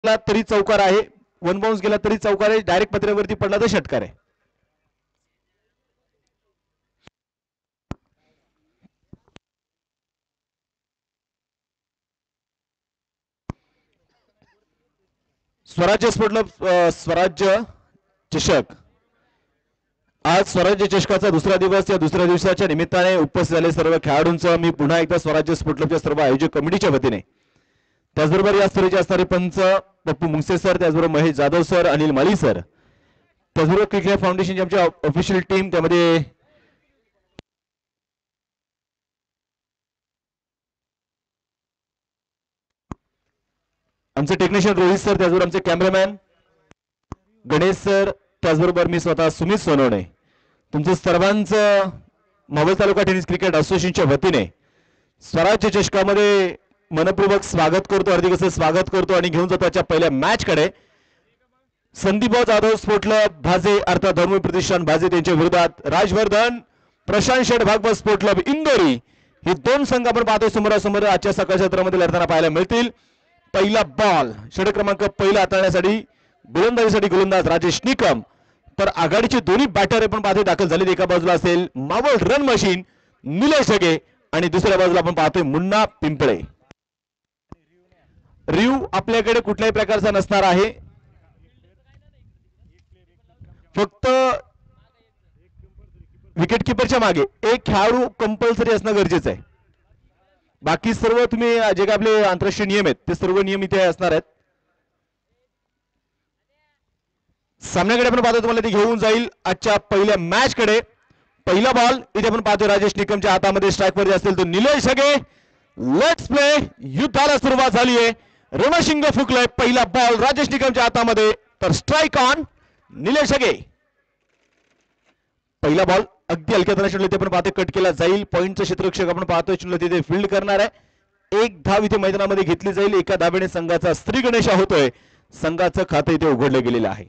तरी चौकार आहे, वन बाउन्स गेला तरी चौकार आहे, डायरेक्ट पत्र्यावरती पडला तर षटकार आहे. स्वराज्य स्पोर्ट क्लब स्वराज्य चषक. आज स्वराज्य चषकाचा दुसरा दिवस. या दुसऱ्या दिवसाच्या निमित्ताने उपस्थित झाले सर्व खेळाडूंचं मी पुन्हा एकदा स्वराज्य स्पोर्ट क्लबच्या सर्व आयोजक कमिटीच्या वतीने, त्याचबरोबर या स्पर्धेचे असणारे पंच पप्पू मुंगसे सर, त्याचबरोबर महेश जाधव सर, अनिल माळी सर, त्याचबरोबर क्रिकेट फाउंडेशनची आमची ऑफिशियल टीम, त्यामध्ये आमचे टेक्निशियन रोहित सर, त्याचबरोबर आमचे कॅमेरामॅन गणेश सर, त्याचबरोबर मी स्वतः सुमित सोनवणे, तुमचं सर्वांचं मावळ तालुका टेनिस क्रिकेट असोसिएशनच्या वतीने स्वराज्य चषकामध्ये मनपूर्वक स्वागत करतो, हार्दिक असं स्वागत करतो आणि घेऊन जातो आजच्या पहिल्या मॅच कडे. संदीप जाधव स्पोर्ट क्लब भाजे अर्थात धर्मवीर प्रतिष्ठान भाजे त्यांच्या विरोधात राजवर्धन प्रशांत शेठ भागवत स्पोर्ट क्लब इंदोरी. हे दोन संघ आपण पाहतोय समोरासमोर आजच्या सकाळच्या सत्रामध्ये लढताना पाहायला मिळतील. पहिला बॉल षटक क्रमांक पहिला हाताळण्यासाठी गोलंदाजीसाठी गोलंदाज राजेश निकम, तर आघाडीचे दोन्ही बॅटर आपण पाहतोय दाखल झालेले. एका बाजूला असेल मावळ रन मशीन निलेश ढगे आणि दुसऱ्या बाजूला आपण पाहतोय मुन्ना पिंपळे. रिव्ह आपल्याकडे कुठल्याही प्रकारचा नसणार आहे, फक्त विकेट किपरच्या मागे एक खेळाडू कंपल्सरी असणं गरजेचं आहे. बाकी सर्व तुम्ही जे काही आपले आंतरराष्ट्रीय नियम आहेत ते सर्व नियम इथे असणार आहेत. सामन्याकडे आपण पाहतो, तुम्हाला ते घेऊन जाईल आजच्या पहिल्या मॅच कडे. पहिला बॉल इथे आपण पाहतोय राजेश निकमच्या हातामध्ये, स्ट्राईक वरती असेल तो निलेश ढगे. Let's play. युद्धाला सुरुवात झाली आहे, रणशिंग फुकलंय. पहिला बॉल राजेश निकमच्या हातामध्ये, तर स्ट्राईक ऑन निलेश ढगे. पहिला बॉल अगदी हलक्या तणाने आपण पाहतोय कट केला जाईल. पॉईंटचं क्षेत्ररक्षक आपण पाहतोय तिथे फील्ड करणार आहे. एक धाव इथे मैदानामध्ये घेतली जाईल. एका धावेने संघाचा श्री गणेशा होतोय. संघाचं खातं इथे उघडलं गेलेलं आहे.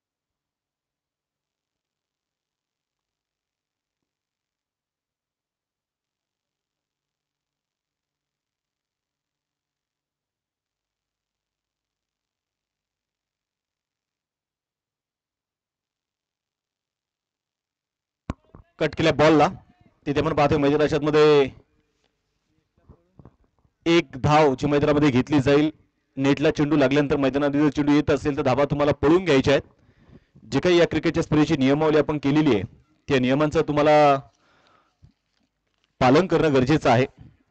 कट केल्या बॉलला तिथे आपण पाहतोय मैदानाच्या मध्ये एक धाव जी मैदानामध्ये घेतली जाईल. नेटला चेंडू लागल्यानंतर मैदानात जर चेंडू येत असेल तर धावा तुम्हाला पळून घ्यायच्या आहेत. जे काही या क्रिकेटच्या स्पर्धेची नियमावली आपण केलेली आहे त्या नियमांचं तुम्हाला पालन करणं गरजेचं आहे.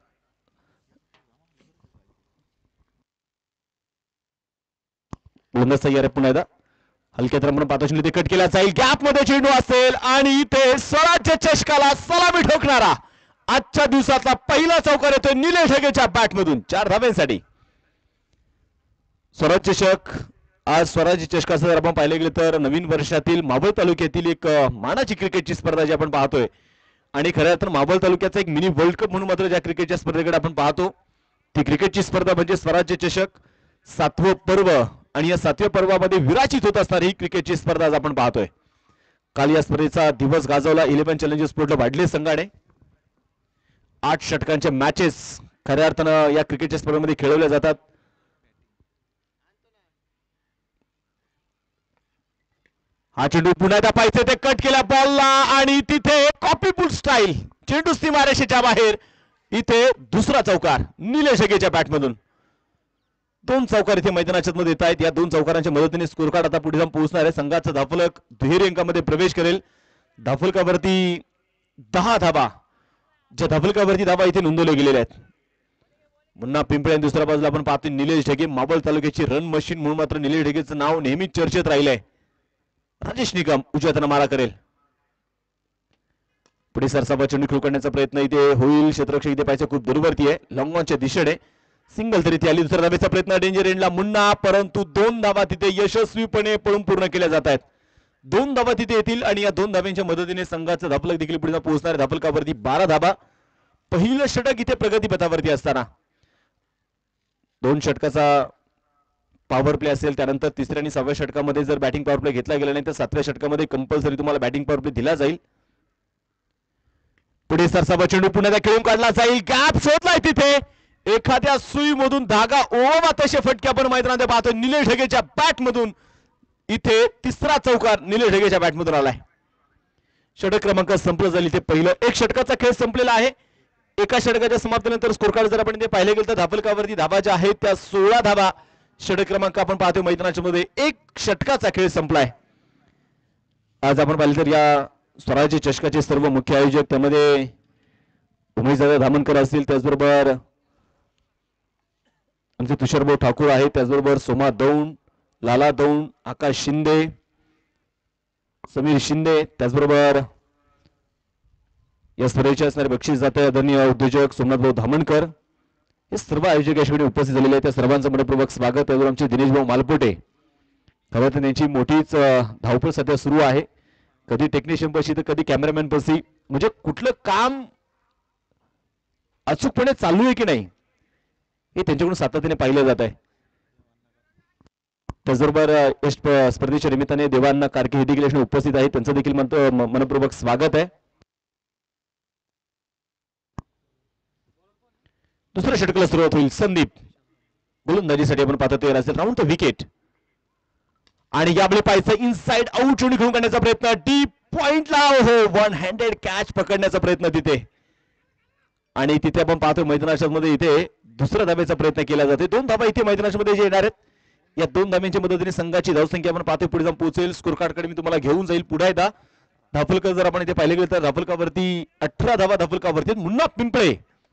गोलंदाज तयार आहे पुन्हा एकदा हलक्या तर आपण पाहतो ते कट केला जाईल. गॅप मध्ये चेंडू असेल आणि इथे स्वराज्य चषकाला सलामी ठोकणारा आजच्या दिवसातला पहिला चौकार येतोय निलेश ढगेच्या बॅट मधून 4 धाव्यांसाठी. स्वराज्य चषक आज स्वराज्य चषकाचं जर आपण पाहिलं गेलं तर नवीन वर्षातील मावळ तालुक्यातील एक मानाची क्रिकेटची स्पर्धा जी आपण पाहतोय आणि खऱ्या तर मावळ तालुक्याचा एक मिनी वर्ल्ड कप म्हणून मात्र ज्या क्रिकेटच्या स्पर्धेकडे आपण पाहतो ती क्रिकेटची स्पर्धा म्हणजे स्वराज्य चषक 7वं पर्व. आणि या 7व्या पर्वामध्ये विराचित होत असणारी ही क्रिकेटची स्पर्धा आज आपण पाहतोय. काल या स्पर्धेचा दिवस गाजवला 11 चॅलेंजर्स स्पोर्टला वाढले संघाने. 8 षटकांच्या मॅचेस खऱ्या अर्थानं या क्रिकेटच्या स्पर्धेमध्ये खेळवल्या जातात. हा चेंडू पुन्हा एकदा पाहिजे ते कट केल्या बॉलला आणि तिथे कॉपी बुल स्टाईल चेंडू सीमारेषेच्या बाहेर. इथे दुसरा चौकार निलेश ढगेच्या बॅटमधून. 2 चौकार इथे मैदानाच्या मध्ये येत आहेत. या 2 चौकारांच्या मदतीने स्कोर कार्ड आता पुढे जाऊन पोहोचणार आहे. संघाचा धाफलक दुहेरी अंकामध्ये प्रवेश करेल. धाफलकावरती 10 धाबा, ज्या धाफलकावरती धाबा इथे नोंदवल्या गेलेल्या आहेत. मुन्ना पिंपळे आणि दुसऱ्या बाजूला आपण पाहतोय निलेश ढगे. मावळ तालुक्याची रन मशीन म्हणून मात्र निलेश ढगेचं नाव नेहमीच चर्चेत राहिलंय. राजेश निकम उजव्या हाताने मारा करेल. पुढे सरसाबा चेंडू खेळ करण्याचा प्रयत्न इथे होईल. क्षेत्ररक्षक इथे पाहिजे खूप दूरवरती आहे, लॉंग ऑनच्या दिशेने. सिंगल तरी ती आली. दुसऱ्या धावेचा प्रयत्न डेंजर एंडला मुन्ना, परंतु 2 धावा तिथे यशस्वीपणे पळून पूर्ण केल्या जात आहेत. 2 धावा तिथे येतील आणि या 2 धाव्यांच्या मदतीने संघाचं धापलक देखील पुढे पोहोचणार आहे. धापलकावरती 12 धाबा. पहिलं षटक इथे प्रगतीपथावरती असताना 2 षटकाचा पॉवर प्ले असेल. त्यानंतर तिसऱ्या आणि 6व्या षटकामध्ये जर बॅटिंग पॉवर प्ले घेतला गेला नाही तर 7व्या षटकामध्ये कंपल्सरी तुम्हाला बॅटिंग पॉवर प्ले दिला जाईल. पुढे सरसाबा चेंडू पुन्हा खेळून काढला जाईल. गॅप शोधलाय तिथे एखाद्या सुईमधून धागा ओवा तसे फटके आपण मैदानात पाहतो. निलेश ढगेच्या बॅट मधून इथे तिसरा चौकार निलेश ढगेच्या बॅट मधून आलाय. षटक क्रमांक संपलं झाली ते पहिलं एक षटकाचा खेळ संपलेला आहे. एका षटकाच्या समाप्तीनंतर स्कोर कार्ड जर आपण ते पाहिले गेलं तर धाफलकावरती धावा ज्या आहेत त्या 16 धावा षटक क्रमांक आपण पाहतोय मैदानाच्या मध्ये. एक षटकाचा खेळ संपलाय. आज आपण पाहिलं तर या स्वराज्य चषकाचे सर्व मुख्य आयोजक त्यामध्ये उमेशदादा धामणकर असतील, त्याचबरोबर आमचे तुषारभाऊ ठाकूर आहेत, त्याचबरोबर सोमा दौंड, लाला दौंड, आकाश शिंदे, समीर शिंदे, त्याचबरोबर या स्पर्धेचे असणारे बक्षीस जाते आदरणीय उद्योजक सोमनाथभाऊ धामणकर. हे सर्व आयोजक याशिवाय उपस्थित झालेले आहेत. त्या सर्वांचं मनपूर्वक स्वागत. त्याचबरोबर आमचे दिनेशभाऊ मालपोटे, खरं तर त्यांची मोठीच धावपळ सध्या सुरू आहे. कधी टेक्निशियन पशी तर कधी कॅमेरामॅन पशी, म्हणजे कुठलं काम अचूकपणे चालू आहे की नाही हे त्यांच्याकडून सातत्याने पाहिलं जात आहे. त्याचबरोबर या स्पर्धेच्या निमित्ताने देवांना कारकी हे देखील उपस्थित आहेत. त्यांचं देखील मनपूर्वक स्वागत आहे. दुसऱ्या षटकाला सुरुवात होईल. संदीप गोलंदाजीसाठी आपण पाहतो तयार असेल. राऊंड द विकेट आणि यावेळी पाहायचं इनसाइड आउट चेंडू घेऊन काढण्याचा प्रयत्न. डीप पॉइंटला हो वन हँडेड कॅच पकडण्याचा प्रयत्न तिथे. आणि तिथे आपण पाहतोय मैदानाच्या मध्ये इथे दुसऱ्या धाब्याचा प्रयत्न केला जातो. 2 धाबा इथे मैदानाच्या मध्ये जे येणार आहेत. या 2 धाब्यांच्या मदतीने संघाची धावसंख्या आपण पाहतोय पुढे जाऊन पोहोचेल. स्कोर कार्डकडे मी तुम्हाला घेऊन जाईल पुढे एकदा. धाफलकर जर आपण इथे पाहिले गेले तर धाफलकावरती 18 धाबा धाफलकावरती. मुन्ना पिंपळे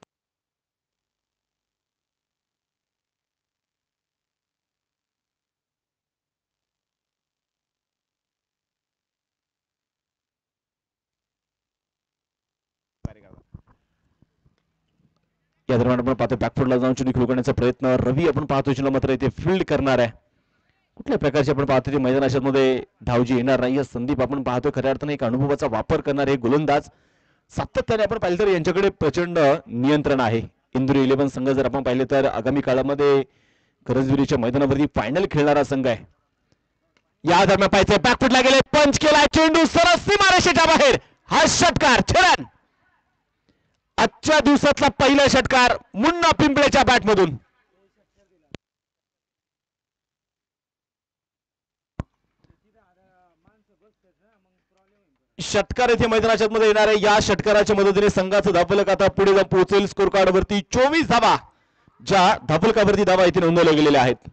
या दरम्यान आपण पाहतो बॅकफुटला जाऊन चेंडू खेळू करण्याचा प्रयत्न. रवी आपण पाहतो चेंडू मात्र इथे फील्ड करणार आहे. कुठल्या प्रकारचे आपण पाहतो ते मैदानाच्या मध्ये धावजी येणार नाही. संदीप आपण पाहतो खऱ्या अर्थाने एक अनुभवाचा वापर करणारे गोलंदाज. सातत्याने आपण पाहिलं तर यांच्याकडे प्रचंड नियंत्रण आहे. इंदुरी 11 संघ जर आपण पाहिले तर आगामी काळामध्ये गरजविरीच्या मैदानावरती फायनल खेळणारा संघ आहे. या दरम्यान पाहायचं बॅकफुटला गेले, पंच केला, चेंडू सरळ सीमारेषेच्या बाहेर. हा षटकार छेडन आजच्या दिवसातला पहिला षटकार मुन्ना पिंपळेच्या बॅटमधून. षटकार इथे मैदानाच्या मध्ये येणार आहे. या षटकाराच्या मदतीने संघाचं धाफलक आता पुढे जाऊन पोहोचेल. स्कोर कार्ड वरती 24 धावा ज्या धाफलकावरती धावा इथे नोंदवल्या गेलेल्या आहेत.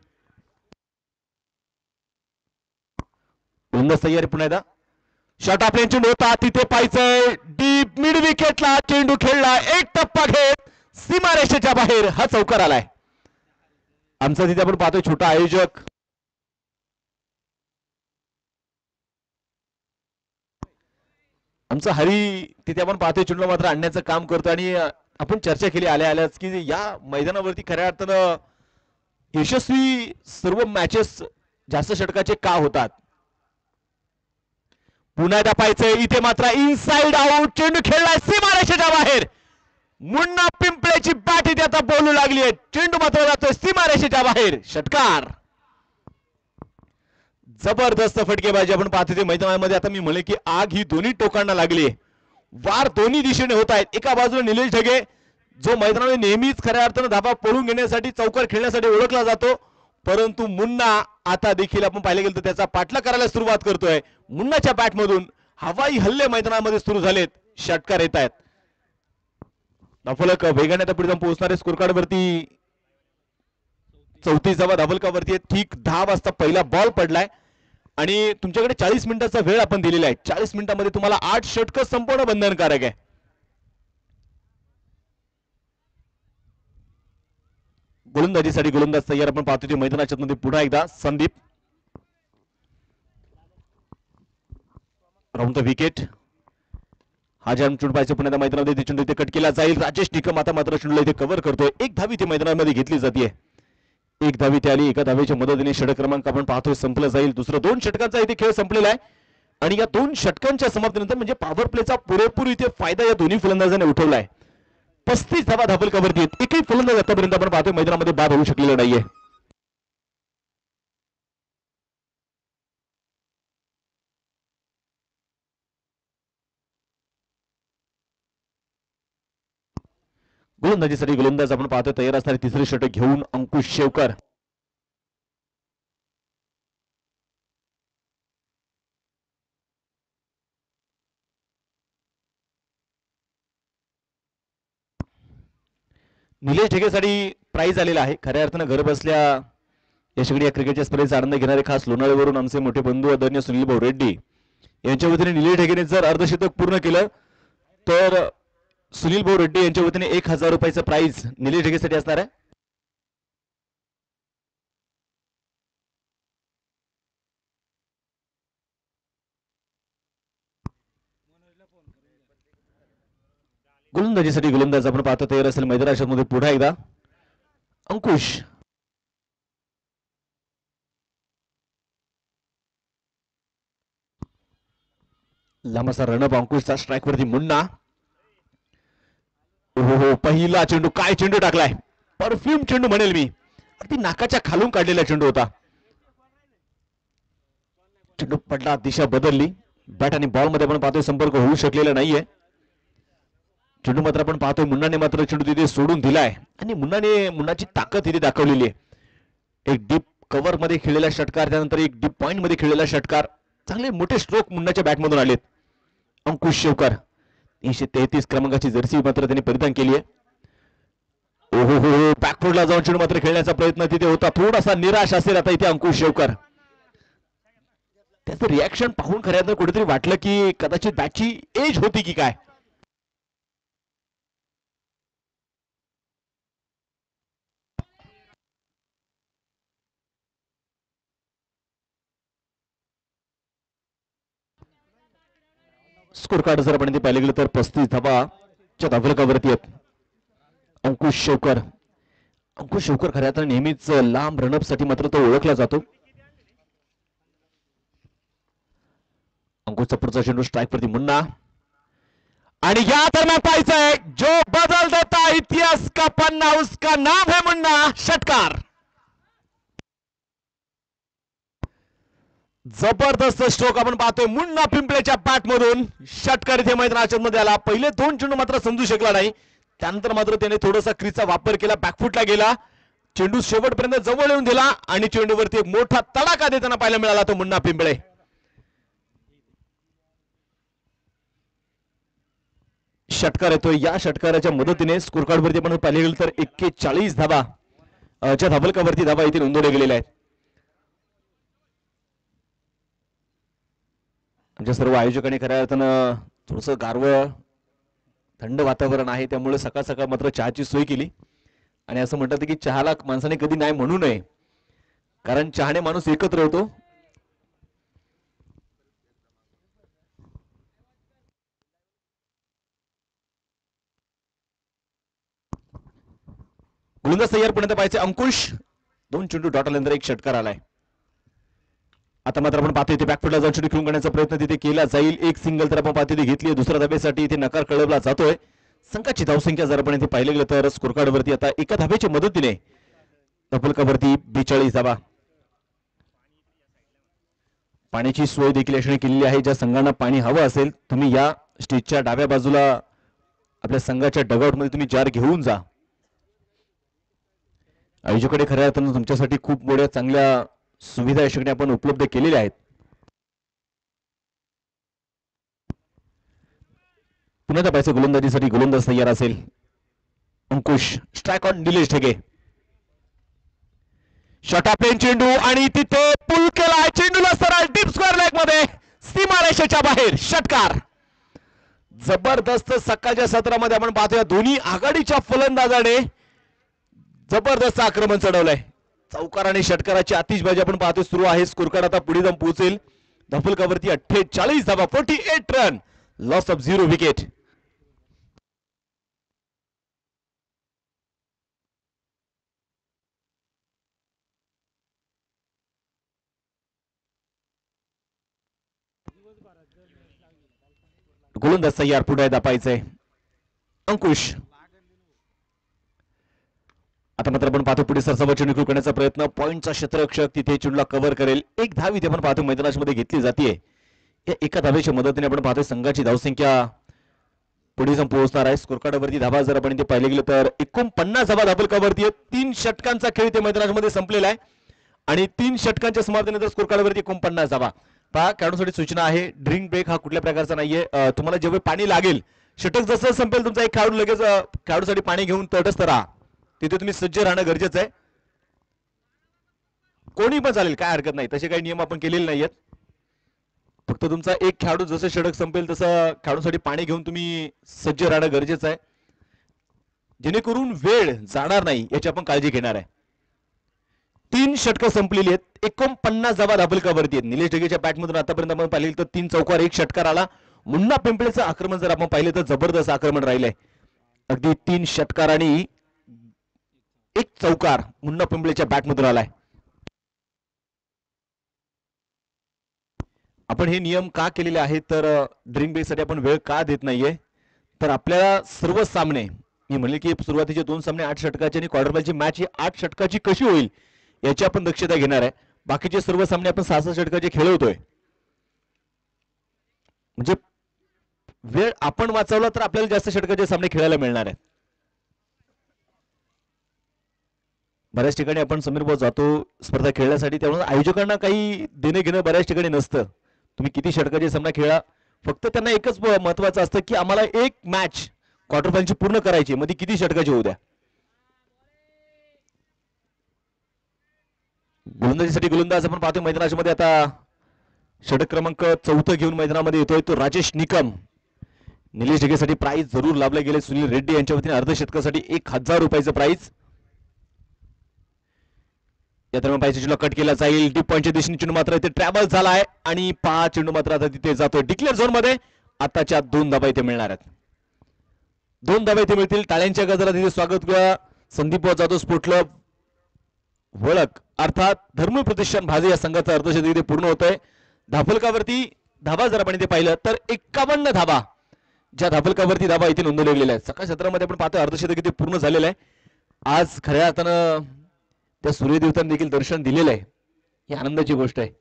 गोलंदाज तयारी पुन्हा एकदा. शॉट आपल्या चेंडू होता तिथे पाहायचंय डीप मिड विकेटला चेंडू खेळला. एक टप्पा घेत सीमारेषेच्या बाहेर हा चौकार आलाय. आमचा तिथे आपण पाहतोय छोटा आयोजक आमचा हरी तिथे आपण पाहतोय चेंडू मात्र आणण्याचं काम करतो. आणि आपण चर्चा केली आल्या आल्याच की या मैदानावरती खऱ्या अर्थानं यशस्वी सर्व मॅचेस जास्त षटकाचे का होतात. पुन्हा एकदा पाहायचंय इथे मात्र इनसाइड आउट चेंडू खेळलाय सीमारेषेच्या बाहेर. मुन्ना पिंपळेची बॅट इथे आता बोलू लागली आहे. चेंडू मात्र जातोय सीमारेषेच्या बाहेर. षटकार जबरदस्त फटकेबाजी आपण पाहतो ते मैदानामध्ये. आता मी म्हणले की आग ही दोन्ही टोकांना लागली आहे. वार दोन्ही दिशेने होत आहेत. एका बाजूने निलेश ढगे जो मैदानामध्ये नेहमीच खऱ्या अर्थानं धाबा पळून घेण्यासाठी चौकार खेळण्यासाठी ओळखला जातो, परंतु मुन्ना आता देखील आपण पाहिले गेलं तर त्याचा पाठला करायला सुरुवात करतोय. मुन्नाच्या बॅटमधून हवाई हल्ले मैदानामध्ये सुरू झालेत. षटकार येत आहेत. धाफलक वेगाने आता पुढे जाऊन पोहोचणारे. स्कोर कार्ड वरती 34 धावा धाफलकावरती. ठीक 10 वाजता पहिला बॉल पडलाय आणि तुमच्याकडे 40 मिनिटाचा वेळ आपण दिलेला आहे. 40 मिनिटांमध्ये तुम्हाला 8 षटक संपवणं बंधनकारक आहे. गोलंदाजीसाठी गोलंदाज तयार आपण पाहतो ते मैदानाच्या मध्ये. पुन्हा एकदा संदीप राऊंड द विकेट. हा जॅम चेंडू पाहिजे पुन्हा मैदानामध्ये चेंडू इथे कट केला जाईल. राजेश निकम आता मात्र चेंडूला इथे कव्हर करतोय. एक धावी इथे मैदानामध्ये घेतली जाते. एक धावी ते आली. एका धावेच्या मदतीने षटक क्रमांक आपण पाहतोय संपलं जाईल. दुसरं 2 षटकांचा इथे खेळ संपलेला आहे. आणि या 2 षटकांच्या समाप्तीनंतर म्हणजे पॉवर प्लेचा पुरेपूर इथे फायदा या दोन्ही फलंदाजांनी उठवलाय. 35 धावा धाफलकावरती. एकही फलंदाज आतापर्यंत आपण पाहतोय मैदानामध्ये बाद होऊ शकलेला नाहीये. गोलंदाजीसाठी गोलंदाज आपण पाहतोय तयार असणारे तिसरे षटक घेऊन अंकुश शेवकर. निलेश ढेगेसाठी प्राइज आलेला आहे. खऱ्या अर्थानं घर बसल्या यशगडी या क्रिकेटच्या स्पर्धेचा आनंद घेणारे खास लोणावळ्यावरून आमचे मोठे बंधू आदरणीय सुनील भाऊ रेड्डी यांच्या वतीने निलेश ढेगेने जर अर्धशतक पूर्ण केलं तर सुनील भाऊ रेड्डी यांच्या वतीने 1000 रुपयाचं प्राइज निलेश ढेगेसाठी असणार आहे. गोलंदाजीसाठी गोलंदाज आपण पाहतो तयार असेल मैदानामध्ये पुन्हा एकदा अंकुश. लांबसा रणअप अंकुशचा स्ट्राइक वरती मुन्ना. हो पहिला चेंडू काय चेंडू टाकलाय. परफ्यूम चेंडू म्हणेल मी. अगदी नाकाच्या खालून काढलेला चेंडू होता. चेंडू पडला दिशा बदलली. बॅट आणि बॉल मध्ये आपण पाहतोय संपर्क होऊ शकलेला नाहीये. चेंडू मात्र आपण पाहतोय मुन्नाने मात्र चेंडू तिथे सोडून दिलाय आणि मुन्नाची ताकद तिथे दाखवलेली आहे. एक डीप कव्हर मध्ये खेळलेला षटकार त्यानंतर एक डीप पॉइंट मध्ये खेळलेला षटकार. चांगले मोठे स्ट्रोक मुन्नाच्या बॅट मधून आलेत. अंकुश शेवकर 333 क्रमांकाची जर्सी मात्र त्यांनी परिधान केली आहे. ओहो बॅकफुटला जाऊन चेंडू मात्र खेळण्याचा प्रयत्न तिथे होता. थोडासा निराश असेल आता इथे अंकुश शेवकर. त्याचं रिॲक्शन पाहून खऱ्या कुठेतरी वाटलं की कदाचित बॅटची एज होती की काय. स्कोर कार्ड जर आपण पाहिले गेलं तर 35 धावाच्या धावफलकावरती आहेत. अंकुश शेवकर खऱ्या तर नेहमीच लांब रनअप साठी मात्र तो ओळखला जातो. अंकुशचा पुढचा चेंडू स्ट्राइक वरती मुन्ना आणि या दरम्यान पाहायचंय जो बदल देता इतिहास का पन्ना उसका नाम है मुन्ना. षटकार जबरदस्त स्ट्रोक आपण पाहतोय मुन्ना पिंपळेच्या बॅट मधून. षटकार इथे मैदानाच्या मध्ये आला. पहिले 2 चेंडू मात्र समजू शकला नाही. त्यानंतर मात्र त्याने थोडासा क्रीजचा वापर केला. बॅकफुटला गेला. चेंडू शेवटपर्यंत जवळ येऊन दिला आणि चेंडूवरती एक मोठा तडाखा देताना पाहायला मिळाला तो मुन्ना पिंपळे. षटकार येतोय. या षटकाराच्या मदतीने स्कोर कार्ड वरती आपण पाहिले गेलं तर 41 धावा च्या धावलकावरती धावा इथे नोंदवल्या गेलेल्या आहेत. आमच्या सर्व आयोजकांनी खऱ्या अर्थानं थोडंसं गारवं थंड वातावरण आहे त्यामुळे सकाळ सकाळ मात्र चहाची सोय केली. आणि असं म्हणतात की चहाला माणसाने कधी नाही म्हणू नये कारण चहाने माणूस एकत्र होतो. गोलंदाज तयार पुण्यात पाहिजे अंकुश. 2 चेंडू डॉट आल्यानंतर एक षटकार आलाय. आता मात्र आपण पाहतो इथे बॅकफुटला जाऊन चेंडू खेळून काढण्याचा प्रयत्न तिथे केला जाईल. एक सिंगल तर आपण पाहतो इथे घेतली. दुसऱ्या धाब्यासाठी इथे नकार कळवला जातोय. संघाची धावसंख्या जर आपण इथे पाहिलं गेलं तर स्कोर कार्ड वरती आता एका धाब्याच्या मदतीने धावफलकावरती 42 धावा. पाण्याची सोय देखील याने केलेली आहे. ज्या संघांना पाणी हवं असेल तुम्ही या स्टेजच्या डाव्या बाजूला आपल्या संघाच्या डगआउट मध्ये तुम्ही जार घेऊन जा. आयोजकांकडे खऱ्या अर्थानं तुमच्यासाठी खूप मोठ्या चांगल्या सुविधा यासाठी आपण उपलब्ध केलेल्या आहेत. पुन्हा पाहिजे गोलंदाजीसाठी गोलंदाज तयार असेल अंकुश. Strike on Nilesh Dhage. शॉटा प्लेन चेंडू आणि तिथे पुल केला. चेंडूला सरळ डीप स्क्वेअर लेग मध्ये सीमारेषेच्या बाहेर. षटकार जबरदस्त. सकाळच्या सत्रामध्ये आपण पाहतोय दोन्ही आघाडीच्या फलंदाजाने जबरदस्त आक्रमण चढवलंय. चौकार आणि षटकाराची आतिषबाजी आपण पाहतोय सुरू आहे. स्कोर कार्ड आता पुढे जाऊन पोहोचेल. धावफलकावरती 48 धावा 48 रन. Loss of 0 wicket. गोलंदाज तयार पुढे दापायचंय अंकुश. आता मात्र आपण पाहतो पुढे सरसावा चेंडू खेळू करण्याचा प्रयत्न. पॉइंटचा क्षेत्ररक्षक तिथे चेंडूला कव्हर करेल. एक धाव इथे आपण पाहतो मैदानामध्ये घेतली जाते. या एका धावेच्या मदतीने आपण पाहतोय संघाची धावसंख्या पुढे जाऊन पोहोचणार आहे. स्कोर कार्डवरती धाबा जर आपण इथे पाहिले गेलं तर 49 धाबा धाबलकावरती आहेत. 3 षटकांचा खेळ इथे मैदानामध्ये संपलेला आहे आणि 3 षटकांच्या समाप्तीनंतर स्कोर कार्डवरती 49 धाबा. पहा, खेळाडूंसाठी सूचना आहे, ड्रिंक ब्रेक हा कुठल्या प्रकारचा नाहीये. तुम्हाला जेव्हा पाणी लागेल, षटक जसं संपेल तुमचा एक खेळाडू लगेच खेळाडूसाठी पाणी घेऊन तटस्थ राहा. तिथे तुम्ही सज्ज राहणं गरजेचं आहे. कोणी पण चालेल, काय हरकत नाही, तसे काही नियम आपण केलेले नाहीयेत. फक्त तुमचा एक खेळाडू जसं षटक संपेल तसं खेळाडूसाठी पाणी घेऊन तुम्ही सज्ज राहणं गरजेचं आहे, जेणेकरून वेळ जाणार नाही याची आपण काळजी घेणार आहे. 3 षटकं संपलेली आहेत. 49 धावा धाबलकावरती आहेत. निलेश ढगेच्या बॅटमधून आतापर्यंत आपण पाहिले तर 3 चौकार 1 षटकार आला. मुन्ना पिंपळेचं आक्रमण जर आपण पाहिलं तर जबरदस्त आक्रमण राहिलंय. अगदी 3 षटकार आणि 1 चौकार मुन्ना पिंपळेच्या बॅटमधून आलाय. आपण हे नियम का केलेले आहेत तर ड्रिंक ब्रेकसाठी आपण वेळ का देत नाहीये तर आपल्याला सर्व सामने, मी म्हणले की सुरुवातीचे 2 सामने 8 षटकाचे आणि क्वार्टर फायनलची मॅच ही 8 षटकाची कशी होईल याची आपण दक्षता घेणार आहे. बाकीचे सर्व सामने आपण 6 षटकाचे खेळवतोय. म्हणजे वेळ आपण वाचवला तर आपल्याला जास्त षटकाचे सामने खेळायला मिळणार आहेत. बऱ्याच ठिकाणी आपण समीर भाऊ जातो स्पर्धा खेळण्यासाठी, त्यामुळे आयोजकांना काही देणे घेणं बऱ्याच ठिकाणी नसतं. तुम्ही किती षटकाचे सामना खेळा, फक्त त्यांना एकच महत्वाचं असतं की आम्हाला एक मॅच क्वार्टर फायनलची पूर्ण करायची, मध्ये किती षटकाची होऊ द्या. गोलंदाजीसाठी गोलंदाज आपण पाहतो मैदानामध्ये आता षटक क्रमांक 4 घेऊन मैदानामध्ये येतोय तो राजेश निकम. निलेश ढगेसाठी प्राइज जरूर लाभले गेले. सुनील रेड्डी यांच्या वतीने अर्धशतकासाठी 1000 रुपयाचं प्राइज. या दरम्यान पाहिजे चेंडू कट केला जाईल. डीप पॉईंटच्या दिशेने चेंडू मात्र इथे ट्रॅव्हल झाला आहे आणि 5 चेंडू मात्र आता तिथे जातोय डिक्लेअर झोन मध्ये. आताच्या 2 धाबा इथे मिळणार आहेत. 2 धाबा इथे मिळतील. टाळ्यांच्या गजरात इथे स्वागत करूया. संदीप जाधव स्पोर्ट क्लब वळक अर्थात धर्म प्रतिष्ठान भाजे या संघाचा अर्धशतक इथे पूर्ण होतोय. धाफलकावरती धाबा जर आपण इथे पाहिलं तर 51 धाबा, ज्या धाफलकावरती धाबा इथे नोंदवले गेलेल्या आहेत. सकाळ सत्रामध्ये आपण पाहतोय अर्धशतक इथे पूर्ण झालेलं आहे. आज खऱ्या अर्थानं त्या सूर्यदेवतांनी देखील दर्शन दिलेलं आहे, ही आनंदाची गोष्ट आहे.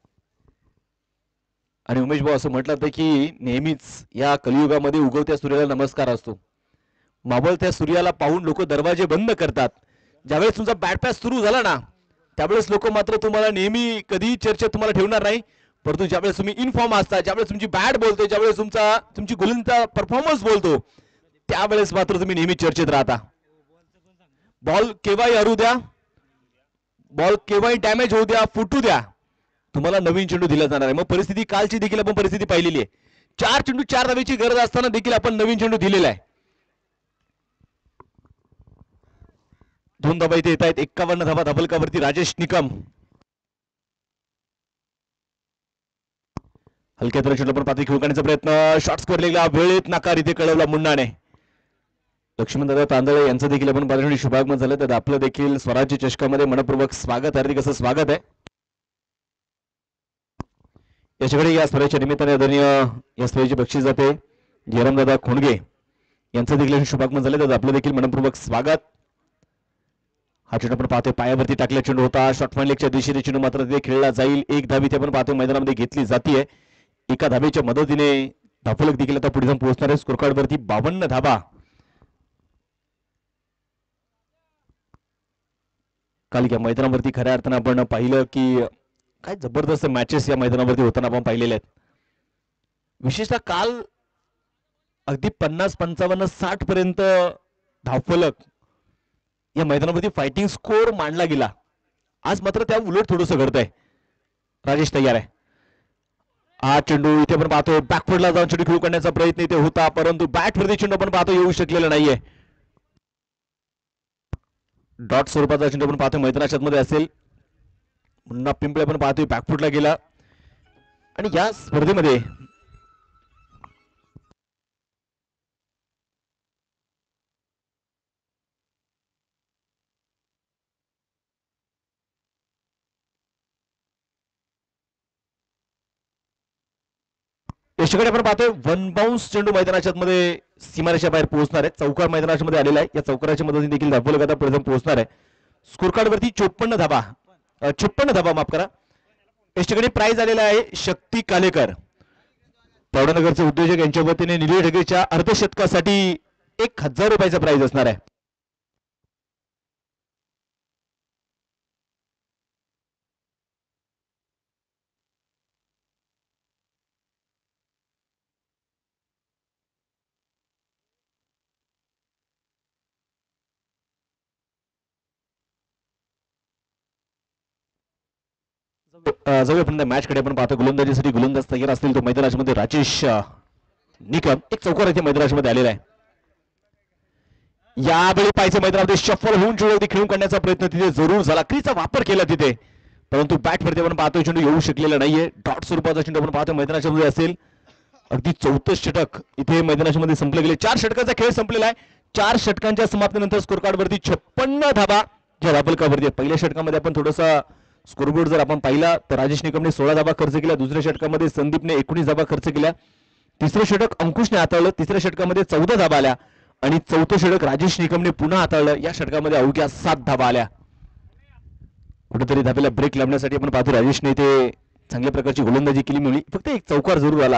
आणि उमेश भाऊ असं म्हटलं होतं की नेहमीच या कलियुगामध्ये उगवत्या सूर्याला नमस्कार असतो. मावळत्या सूर्याला पाहून लोक दरवाजे बंद करतात. ज्यावेळेस तुमचा बॅट पॅच सुरू झाला ना, त्यावेळेस लोक मात्र तुम्हाला नेहमी कधीही चर्चेत तुम्हाला ठेवणार नाही, परंतु ज्यावेळेस तुम्ही इनफॉर्म असता, ज्यावेळेस तुमची बॅट बोलते, ज्यावेळेस तुमची गोलंदाजीचा परफॉर्मन्स बोलतो, त्यावेळेस मात्र तुम्ही नेहमी चर्चेत राहता. बॉल केव्हाही हरू द्या, बॉल केव्हाही डॅमेज होऊ द्या, फुटू द्या, तुम्हाला नवीन चेंडू दिला जाणार आहे. मग परिस्थिती कालची देखील आपण परिस्थिती पाहिलेली आहे. 4 चेंडू 4 धावेची गरज असताना देखील आपण नवीन चेंडू दिलेला आहे. 2 धाबा इथे येत आहेत. 51 धाबा धाबलकावरती राजेश निकम. हलक्या तर चेंडू पण पाठी खेळू करण्याचा प्रयत्न, शॉट स्कोर लागला, वेळेत नकार इथे कळवला मुन्नाने. लक्ष्मणदादा तांदळे यांचं देखील आपण पाहण्यासाठी शुभागमन झालं, तर आपलं देखील स्वराज्य चषकामध्ये मनपूर्वक स्वागत, हार्दिक असं स्वागत आहे. याच्याकडे या स्पर्धेच्या निमित्ताने आदरणीय या स्पर्धेची बक्षीस जाते जयरामदादा खोंडगे यांचं देखील शुभागमन झाले, तर आपलं देखील मनपूर्वक स्वागत. हा चेंडू आपण पाहतोय पायावरती टाकला चेंडू होता. शॉर्ट लेगच्या दिशेने चेंडू मात्र तिथे खेळला जाईल. 1 धाबी ते आपण पाहतोय मैदानामध्ये घेतली जाते. एका धाबेच्या मदतीने धाफलक देखील आता पुढे जाऊन पोहोचणार आहे. स्कोर कार्ड वरती 52 धाबा. काल या मैदानावरती खऱ्या अर्थानं आपण पाहिलं की काय जबरदस्त मॅचेस या मैदानावरती होताना आपण पाहिलेले आहेत. विशेषतः काल अगदी 50, 55, 60 पर्यंत धावफलक या मैदानावरती फायटिंग स्कोर मांडला गेला. आज मात्र त्या उलट थोडंसं घडतंय. राजेश तयार आहे. हा चेंडू इथे आपण पाहतो बॅकफुटला जाऊन चेंडू खेळू करण्याचा प्रयत्न इथे होता, परंतु बॅटवरती चेंडू आपण पाहतो येऊ शकलेला नाहीये. डॉट स्वरूपाचा चेंडू आपण पाहतो मैदानाच्या मध्ये असेल. मुन्ना पिंपळे आपण पाहतोय बॅकफुटला गेला. आणि या स्पर्धेमध्ये यशकडे आपण पाहतोय 1 बाउन्स चेंडू मैदानाच्या मध्ये सीमारेषा बाहेर पोहोचणार आहे. चौकार मैदानाच्या मध्ये आलेला आहे. या चौकाराच्या मदतीने देखील धावफलक आता पुढे पोहोचणार आहे. स्कोर कार्ड वरती 54 धाबा 56 धाबा माफ करा. यशकडे प्राइज आलेला आहे शक्ती कालेकर. पवनानगरचे उद्योजक यांच्या वतीने निलेश ढगेच्या अर्धशतकासाठी 1000 रुपयाचा प्राइज असणार आहे. जाऊया मॅच कडे. आपण पाहतो गोलंदाजीसाठी गोलंदाज तयार असतील तो मैदानामध्ये राजेश निकम. एक चौकार इथे मैदानामध्ये आलेला आहे. यावेळी पाहिजे मैदानामध्ये शफल होऊन चेंडू खेळून काढण्याचा प्रयत्न तिथे जरूर झाला. क्रीचा वापर केला तिथे, परंतु बॅटवरती आपण पाहतोय चेंडू येऊ शकलेला नाहीये. डॉट स्वरूपाचा चेंडू आपण पाहतोय मैदानाच्या मध्ये असेल. अगदी 34 षटक इथे मैदानाच्या मध्ये संपले गेले. 4 षटकाचा खेळ संपलेला आहे. 4 षटकांच्या समाप्तीनंतर स्कोर कार्ड वरती 56 धाबा ज्या दाबलकावरती. पहिल्या षटकामध्ये आपण थोडासा स्कोरबोर्ड जर आपण पाहिला तर राजेश निकमने 16 धाबा खर्च केल्या. दुसऱ्या षटकामध्ये संदीपने 19 धाबा खर्च केल्या. तिसरं षटक अंकुशने हाताळलं. तिसऱ्या षटकामध्ये 14 धाबा आल्या आणि चौथं षटक राजेश निकमने पुन्हा हाताळलं. या षटकामध्ये अवघ्या 7 धाबा आल्या. कुठेतरी धाब्याला ब्रेक लावण्यासाठी आपण पाहतो राजेशने ते चांगल्या प्रकारची गोलंदाजी केली. मिळली फक्त एक चौकार जरूर आला.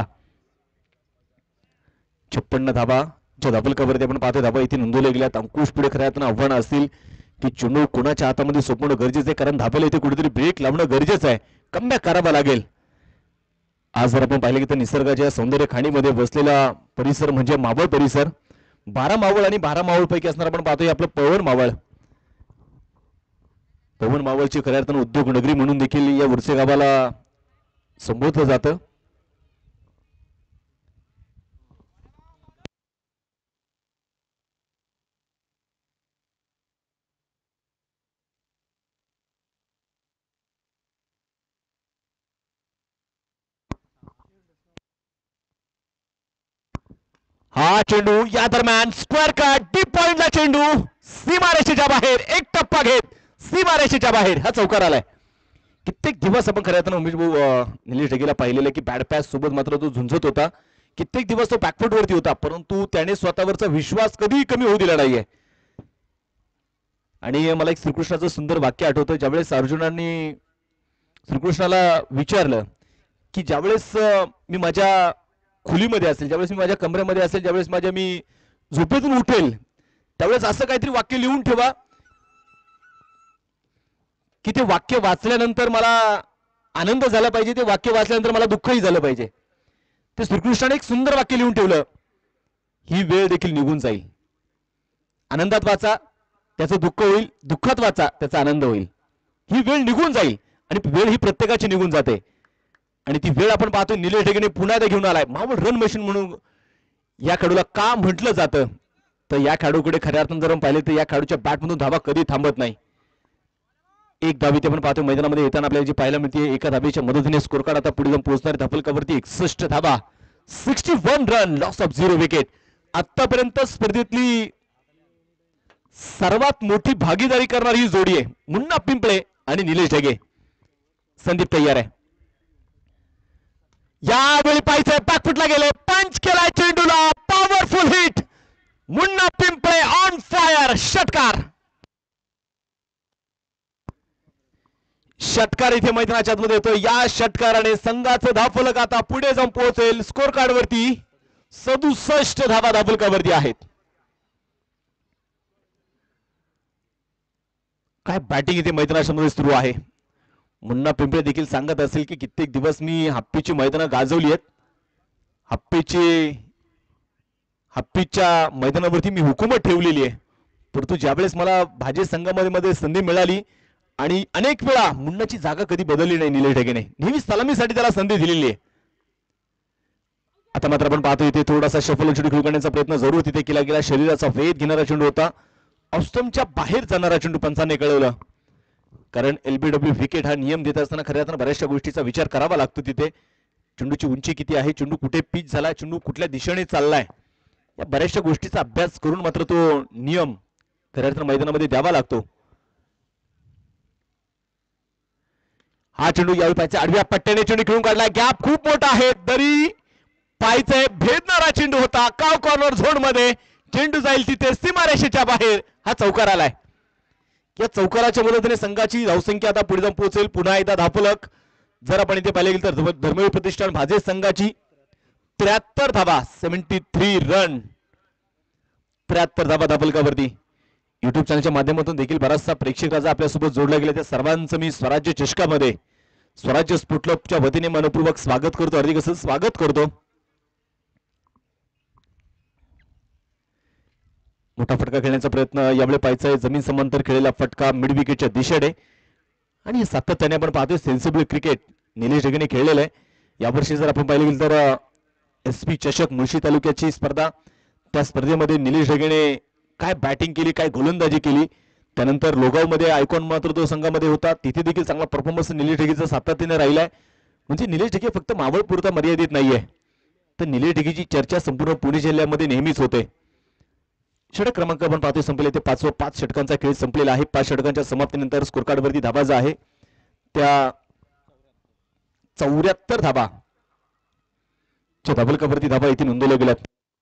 56 धाबा ज्या दाबलकावरती आपण पाहतो धाबा इथे नोंदवल्या गेल्यात. अंकुश पुढे खऱ्या अर्थानं आव्हान असतील की चेंडू कोणाच्या हातामध्ये सोपवणं गरजेचं आहे, कारण धाब्याला इथे कुठेतरी ब्रेक लावणं गरजेचं आहे. कमबॅक करावा लागेल. आज जर आपण पाहिलं की तर निसर्गाच्या सौंदर्य खाणीमध्ये बसलेला परिसर म्हणजे मावळ परिसर. 12 मावळ आणि 12 मावळ पैकी असणार आपण पाहतोय आपलं पवन मावळ. पवन मावळची खऱ्या अर्थानं उद्योग नगरी म्हणून देखील या उर्से गावाला संबोधलं जातं. हा चेंडू या दरम्यान स्क्वेअर कट डीप पॉइंटला चेंडू सीमारेषेच्या बाहेर. एक टप्पा घेत सीमारेषेच्या बाहेर हा चौकार आलाय. कित्येक दिवस आपण खऱ्या अर्थानं उमेश भाऊ निलेश ढगेला पाहिलेलं की बॅड पॅच सोबत मात्र तो झुंजत होता. कित्येक दिवस तो बॅकफुट वरती होता, परंतु त्याने स्वतःवरचा विश्वास कधी कमी होऊ दिला नाहीये. आणि मला एक श्रीकृष्णाचं सुंदर वाक्य आठवतं. ज्यावेळेस अर्जुनांनी श्रीकृष्णाला विचारलं की ज्यावेळेस मी माझ्या खोलीमध्ये असेल, ज्यावेळेस मी माझ्या कमरेमध्ये असेल, ज्यावेळेस मी झोपेतून उठेल, त्यावेळेस असं काहीतरी वाक्य लिहून ठेवा की ते वाक्य वाचल्यानंतर मला आनंद झाला पाहिजे, ते वाक्य वाचल्यानंतर मला दुःखही झालं पाहिजे. ते श्रीकृष्णाने एक सुंदर वाक्य लिहून ठेवलं. ही वेळ देखील निघून जाईल. आनंदात वाचा त्याचं दुःख होईल, दुःखात वाचा त्याचा आनंद होईल. ही वेळ निघून जाईल आणि वेळ ही प्रत्येकाची निघून जाते. आणि ती वेळ आपण पाहतो निलेश ढगेने पुन्हा एकदा घेऊन आलाय. मावळ रन मशीन म्हणून या खेळाडूला का म्हटलं जातं, तर या खेळाडूकडे खऱ्या अर्थानं जर पाहिले तर या खेळाडूच्या बॅटमधून धावा कधी थांबत नाही. एक धावी ते आपण पाहतो मैदानामध्ये येताना आपल्याला जी पाहायला मिळते. एका धाबीच्या मदतीने स्कोर कार्ड आता पुढे जाऊन पोहोचणार. धापलकावरती 61 धाबा, 61 रन, लॉस ऑफ 0 विकेट. आतापर्यंत स्पर्धेतली सर्वात मोठी भागीदारी करणारी ही जोडी आहे मुन्ना पिंपळे आणि निलेश ढगे. संदीप तयार आहे. यावेळी पाहिजे बॅकफुटला गेले, पंच केलाय चेंडूला, powerful hit. Munna Pimple on fire. षटकार षटकार इथे मैदानाच्या आतमध्ये येतो. या षटकाराने संघाचं धावफलक आता पुढे जाऊन पोहोचेल. स्कोर कार्ड वरती 67 धावा धावफलकावरती आहेत. काय बॅटिंग इथे मैदानाच्या मध्ये सुरू आहे. मुन्ना पिंपळे देखील सांगत असेल की कित्येक दिवस मी हप्पीची मैदानं गाजवली आहेत. हप्पीच्या मैदानावरती मी हुकूमत ठेवलेली आहे, परंतु ज्यावेळेस मला भाजे संघामध्ये संधी मिळाली आणि अनेक वेळा मुन्नाची जागा कधी बदलली नाही निलेश ढगेने. नेहमी सलामीसाठी त्याला संधी दिलेली आहे. आता मात्र आपण पाहतो इथे थोडासा शफल चेंडू खेळू करण्याचा प्रयत्न जरूर तिथे केला गेला. शरीराचा वेध घेणारा चेंडू होता. ऑस्टमच्या बाहेर जाणारा चेंडू पंचाने कळवलं, कारण एलबीडब्ल्यू विकेट हा नियम देत असताना खऱ्या अर्थानं बऱ्याचशा गोष्टीचा विचार करावा लागतो. तिथे चेंडूची उंची किती आहे, चेंडू कुठे पिच झाला, चेंडू कुठल्या दिशेने चाललाय, या बऱ्याचशा गोष्टीचा अभ्यास करून मात्र तो नियम खऱ्या अर्थानं मैदानामध्ये द्यावा लागतो. हा चेंडू यावेळी पाहिजे आडव्या पट्ट्याने चेंडू खेळून काढला. गॅप खूप मोठा आहे, तरी पाहिजे भेदणारा चेंडू होता. काव कॉर्नर झोन मध्ये चेंडू जाईल तिथे सीमारेषेच्या बाहेर. हा चौकार आलाय. या चौकाराच्या मदतीने संघाची धावसंख्या आता पुढे जाऊन पोहोचेल. पुन्हा एकदा धावफलक जर आपण इथे पाहिले गेले तर धर्मवीर प्रतिष्ठान भाजे संघाची 73 धाबा, 73 रन, 73 धाबा धाबलकावरती. युट्यूब चॅनलच्या माध्यमातून देखील बराचसा प्रेक्षक राजा आपल्यासोबत जोडला गेला. त्या सर्वांचं मी स्वराज्य चषकामध्ये स्वराज्य स्पोर्ट क्लबच्या वतीने मनपूर्वक स्वागत करतो, हार्दिक असं स्वागत करतो. मोठा फटका खेळण्याचा प्रयत्न यावेळी पाहायचा आहे. जमीन समांतर खेळलेला फटका मिड विकेटच्या दिशेने, आणि सातत्याने आपण पाहतोय सेन्सिबल क्रिकेट निलेश ढगेने खेळलेलं आहे. यावर्षी जर आपण पाहिलं गेलं तर SP चषक मुळशी तालुक्याची स्पर्धा, त्या स्पर्धेमध्ये निलेश ढगेने काय बॅटिंग केली, काय गोलंदाजी केली. त्यानंतर लोगावमध्ये आयकॉन मातृत्व संघामध्ये होता, तिथे देखील चांगला परफॉर्मन्स निलेश ढगेचा सातत्याने राहिलाय. म्हणजे निलेश ढगे फक्त मावळपुरता मर्यादित नाहीये, तर निलेश ढगेची चर्चा संपूर्ण पुणे जिल्ह्यामध्ये नेहमीच होते. षटक क्रमांक आपण पाहतोय संपले ते 5 षटकांचा खेळ संपलेला आहे. 5 षटकांच्या समाप्तीनंतर स्कोर कार्ड वरती धाबा जो आहे त्या 74 धाबा धाबलकावरती धाबा इथे नोंदवल्या गेल्यात.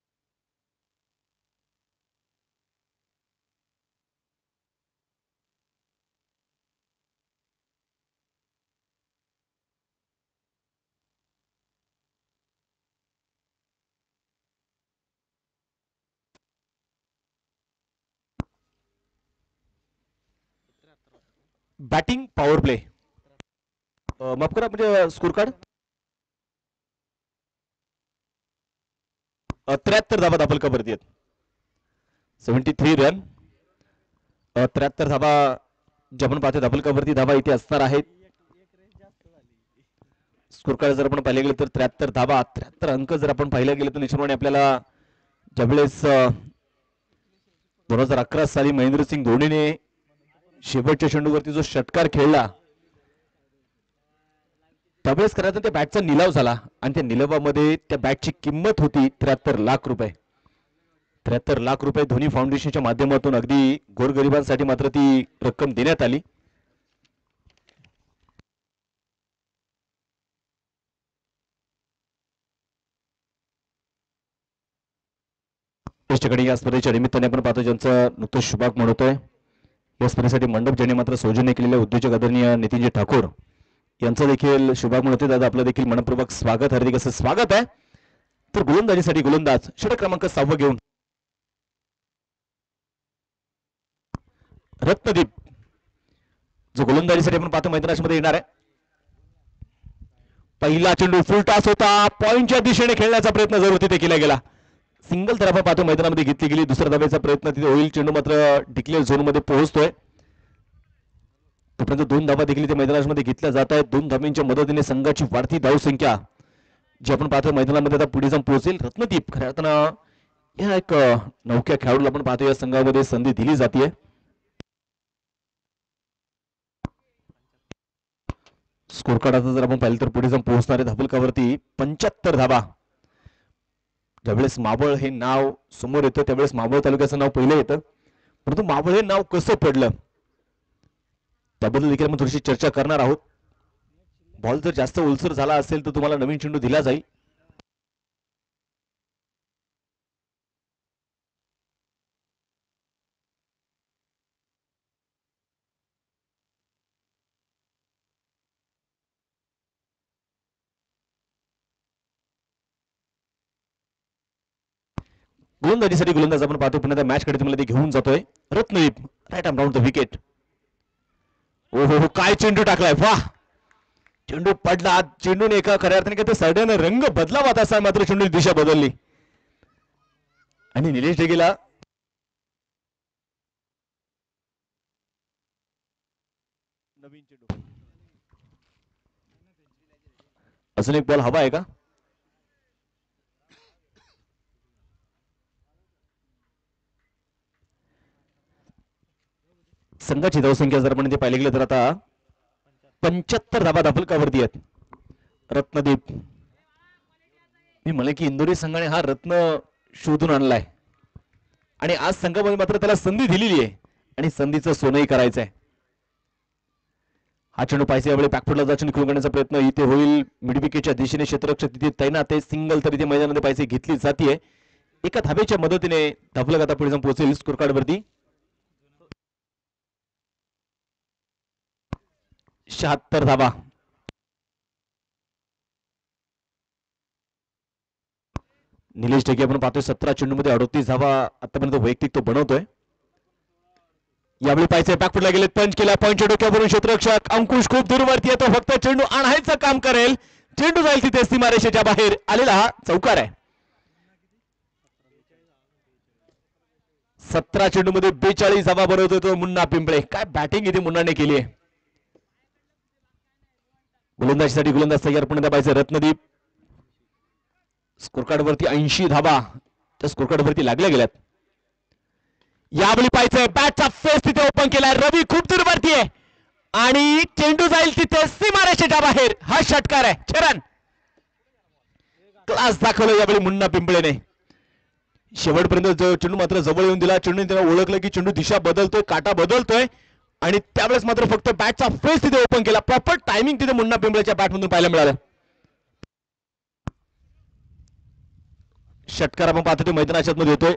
बॅटिंग पॉवर प्ले माफ करा, म्हणजे स्कोर कार्ड 73 धाबा धाबलकावरती आहेत. 73 रन, 73 धाबा जे आपण पाहतोय धाबलकावरती धाबा इथे असणार आहेत. स्कोर कार्ड जर आपण पाहिले गेले तर 73 धाबा, 73 अंक जर आपण पाहिलं गेलं तर निश्चितपणे आपल्याला ज्यावेळेस 2011 साली महेंद्रसिंग धोनीने शेवटच्या चेंडूवरती जो षटकार खेळला, त्यावेळेस खरं त्या बॅटचा निलाव झाला, आणि त्या निलावामध्ये त्या बॅटची किंमत होती 73 लाख रुपये. 73 लाख रुपये धोनी फाउंडेशनच्या माध्यमातून अगदी गोरगरिबांसाठी मात्र ती रक्कम देण्यात आली. या स्पर्धेच्या निमित्ताने आपण पाहतो ज्यांचं नुकतं शुभागमन होतोय, या स्पर्धेसाठी मंडप ज्यांनी मात्र सौजन्य केलेले उद्योजक आदरणीय नितीनजी ठाकूर यांचं देखील शुभागमन होते. दादा आपलं देखील मनपूर्वक स्वागत, हार्दिक असं स्वागत आहे. तर गोलंदाजीसाठी गोलंदाज षटक क्रमांक 6 घेऊन रत्नदीप, जो गोलंदाजीसाठी आपण पाहतो मैदानामध्ये येणार आहे. पहिला चेंडू फुल टॉस होता, पॉइंटच्या दिशेने खेळण्याचा प्रयत्न जरूर तिथे केला गेला. सिंगल तर आपण पाहतो मैदानामध्ये घेतली गेली. दुसऱ्या धाब्याचा प्रयत्न तिथे होईल. चेंडू मात्र डिक्लेअर झोन मध्ये पोहोचतोय. तोपर्यंत 2 धाबा देखील ते मैदानामध्ये घेतल्या जात आहेत. 2 धाब्यांच्या मदतीने संघाची वाढती धावसंख्या जी आपण पाहतो मैदानामध्ये आता पुढे जाऊन पोहोचेल. रत्नदीप खऱ्या अर्थानं या एक नौक्या खेळाडूला आपण पाहतो या संघामध्ये संधी दिली जाते. स्कोर कार्ड जर आपण पाहिलं तर पुढे जाऊन पोहोचणारे धाबलकावरती 75 धाबा. ज्यावेळेस मावळ हे नाव समोर येतं त्यावेळेस मावळ तालुक्याचं नाव पहिलं येतं, परंतु मावळ हे नाव कसं पडलं त्याबद्दल देखील आपण थोडीशी चर्चा करणार आहोत. बॉल जर जास्त ओलसर झाला असेल तर तुम्हाला नवीन चेंडू दिला जाईल. गोलंदाजीसाठी गोलंदाज आपण पाहतो पुन्हा त्या मॅच कडे घेऊन जातोय Ratnadeep. Right arm round the wicket. ओहो काय चेंडू टाकलाय, वाह! चेंडू पडला, चेंडूने एका खऱ्या अर्थाने काय सडन रंग बदलावा तसा मात्र चेंडूची दिशा बदलली आणि निलेश ढगेला नवीन चेंडू. अजून एक बॉल हवा आहे का? संघाची धावसंख्या जर आपण ते पाहिले गेलं तर आता 75 धाबा धाबलकावरती आहेत. रत्नदीप, मी म्हणे की इंदोरी संघाने हा रत्न शोधून आणलाय आणि आज संघामध्ये मात्र त्याला संधी दिलेली आहे आणि संधीचं सोनंही करायचं आहे. हा चेंडू पाहिजे यावेळी बॅकफुटला जाऊन खेळून करण्याचा प्रयत्न इथे होईल. मिड विकेटच्या दिशेने क्षेत्ररक्षक तिथे तैनात आहे. सिंगल तर इथे मैदानामध्ये पाहिजे घेतली जाते. एका धाब्याच्या मदतीने धाबलक आता पुढे जाऊन पोहोचेल स्कोर कार्ड वरती. 76 धाबा. निलेश ढगे आपण पाहतोय 17 चेंडूमध्ये 38 धावा आतापर्यंत वैयक्तिक तो बनवतोय. यावेळी पाहिजे बॅकफुटला गेले, पंच केला, पंच डोक्यावरून क्षेत्ररक्षक अंकुश खूप दूरवरती येतो, फक्त चेंडू आणायचं काम करेल, चेंडू जाईल तिथे सीमारेषेच्या बाहेर आलेला हा चौकार आहे. 17 चेंडूमध्ये 42 धावा बनवतोय तो मुन्ना पिंपळे. काय बॅटिंग इथे मुन्नाने केली आहे. गोलंदाजीसाठी गोलंदाज तयार, पुणे दाबायचे रत्नदीप. स्कोरकार्ड वरती 80 धावा त्या स्कोरकार्ड वरती लागल्या गेल्यात. यावेळी पाहायचंय बॅटचा फेस तिथे ओपन केलाय, रवी खूप दूरवरती आहे आणि चेंडू जाईल तिथे सीमारेषेच्या बाहेर. हा षटकार आहे. छरन क्लास दाखवलं यावेळी मुन्ना पिंपळेने. शेवटपर्यंत चेंडू मात्र जवळ येऊन दिला. चेंडू त्याला ओळखलं की चेंडू दिशा बदलतोय, काटा बदलतोय आणि त्यावेळेस मात्र फक्त बॅटचा फेस तिथे ओपन केला. प्रॉपर टायमिंग तिथे मुन्ना पिंपळेच्या बॅटमधून पाहायला मिळालं. षटकार आपण पाहतो ते मैदानाच्या मध्ये होतोय.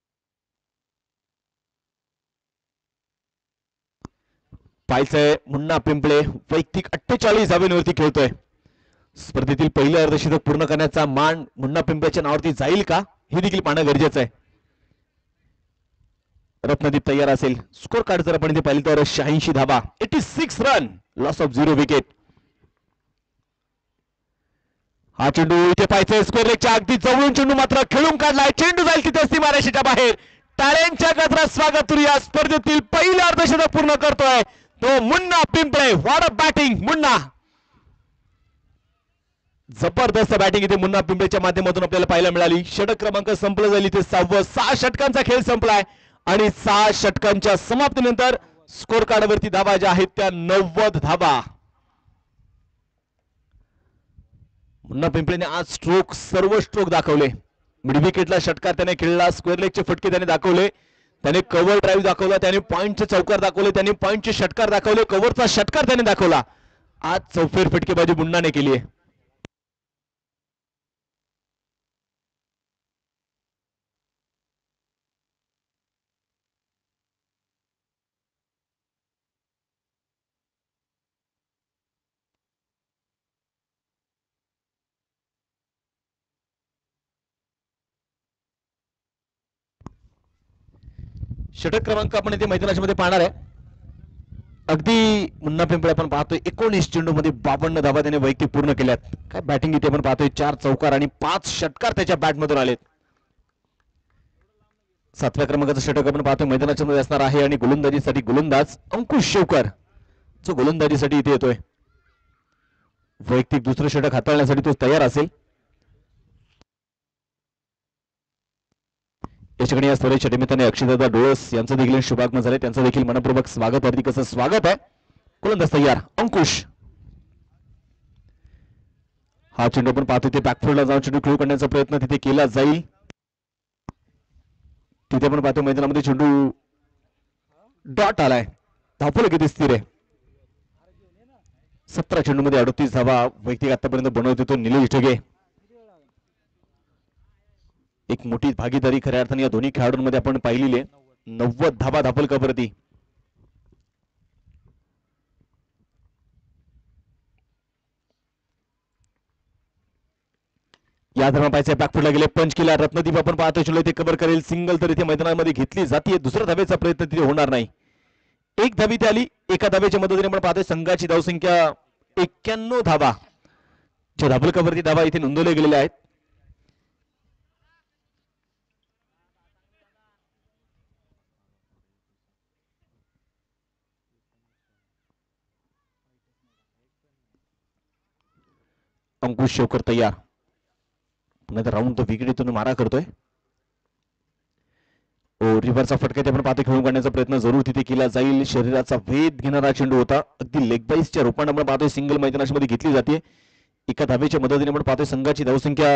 पाहायचंय मुन्ना पिंपळे वैयक्तिक 48 धावेवरती खेळतोय. स्पर्धेतील पहिलं अर्धशतक पूर्ण करण्याचा मान मुन्ना पिंपळेच्या नावावरती जाईल का हे देखील पाहणं गरजेचं आहे. रत्नदीप तयार असेल. स्कोर कार्ड जर आपण इथे पाहिलं तर 86 धावा, 86 रन, लॉस ऑफ 0 विकेट. हा चेंडू इथे पाहायचंय स्क्वेअर लेगच्या अगदी जवळून चेंडू मात्र खेळून काढलाय. चेंडू जाईल तिथे सीमारेषेच्या बाहेर. टाळ्यांच्या गजरात स्वागत करूया. स्पर्धेतील पहिलं अर्धशतक पूर्ण करतोय तो Munna Pimple. What a batting Munna. जबरदस्त बॅटिंग इथे मुन्ना पिंपळेच्या माध्यमातून आपल्याला पाहायला मिळाली. षटक क्रमांक संपलं जाईल इथे 6वं. 6 षटकांचा खेळ संपलाय आणि 6 षटकांच्या समाप्तीनंतर स्कोर कार्डवरती धावा ज्या आहेत त्या 90 धावा. मुन्ना पिंपळेने आज सर्व स्ट्रोक दाखवले. मिड विकेटला षटकार त्याने खेळला, स्क्वेअर लेगचे फटके त्याने दाखवले, त्याने कव्हर ड्राईव्ह दाखवला, त्याने पॉइंटचे चौकार दाखवले, त्याने पॉइंटचे षटकार दाखवले, कव्हरचा षटकार त्याने दाखवला. आज चौफेर फटकेबाजी मुन्नाने केली आहे. षटक क्रमांक आपण इथे मैदानाच्या मध्ये पाहणार आहे. अगदी मुन्ना पिंपळे आपण पाहतोय 19 चेंडू मध्ये 52 धावा त्याने वैयक्तिक पूर्ण केल्यात. काय बॅटिंग इथे आपण पाहतोय. 4 चौकार आणि 5 षटकार त्याच्या बॅटमधून आलेत. 7व्या क्रमांकाचं षटक आपण पाहतोय मैदानाच्या मध्ये असणार आहे आणि गोलंदाजीसाठी गोलंदाज अंकुश शेवकर जो गोलंदाजीसाठी इथे येतोय. वैयक्तिक दुसरं षटक हाताळण्यासाठी तो तयार असेल. या ठिकाणी या स्पर्धेच्या निमित्ताने अक्षयदादा डोळस यांचं देखील शुभागमन झाले. त्यांचं देखील मनपूर्वक स्वागत, हार्दिक असं स्वागत आहे. गोलंदाज तयार अंकुश. हा चेंडू आपण पाहतो ते बॅकफुटला जाऊन चेंडू खेळू करण्याचा प्रयत्न तिथे केला जाईल. तिथे आपण पाहतो मैदानामध्ये चेंडू डॉट आलाय. धावफलक किती स्थिर आहे. 17 चेंडूमध्ये 38 धावा वैयक्तिक आतापर्यंत बनवत होतो निलेश ढगे. एक मोठी भागीदारी खऱ्या अर्थाने या दोन्ही खेळाडूंमध्ये आपण पाहिलेली आहे. 90 धावा धापलकावरती. या दरम्यान पाहायचं बॅकफुटला गेले, पंच केला. रत्नदीप आपण पाहतो चलो इथे कव्हर करेल. सिंगल तर इथे मैदानामध्ये घेतली जाते. दुसऱ्या धावेचा प्रयत्न तिथे होणार नाही. एक धावी ते आली. एका धावेच्या मदतीने आपण पाहतोय संघाची धावसंख्या 91 धावा ज्या धापलकावरती धावा इथे नोंदवल्या गेलेल्या आहेत. अंकुश शेवकर तयार. पुन्हा राऊंड तो विकेटीतून मारा करतोय. रिव्हरचा फटका ते आपण पाहतो खेळून काढण्याचा प्रयत्न जरूर तिथे केला जाईल. शरीराचा वेध घेणारा चेंडू होता. अगदी लेग बाईसच्या रूपाने आपण पाहतोय सिंगल मैदानाच्या मध्ये घेतली जाते. एका धावेच्या मदतीने आपण पाहतोय संघाची धावसंख्या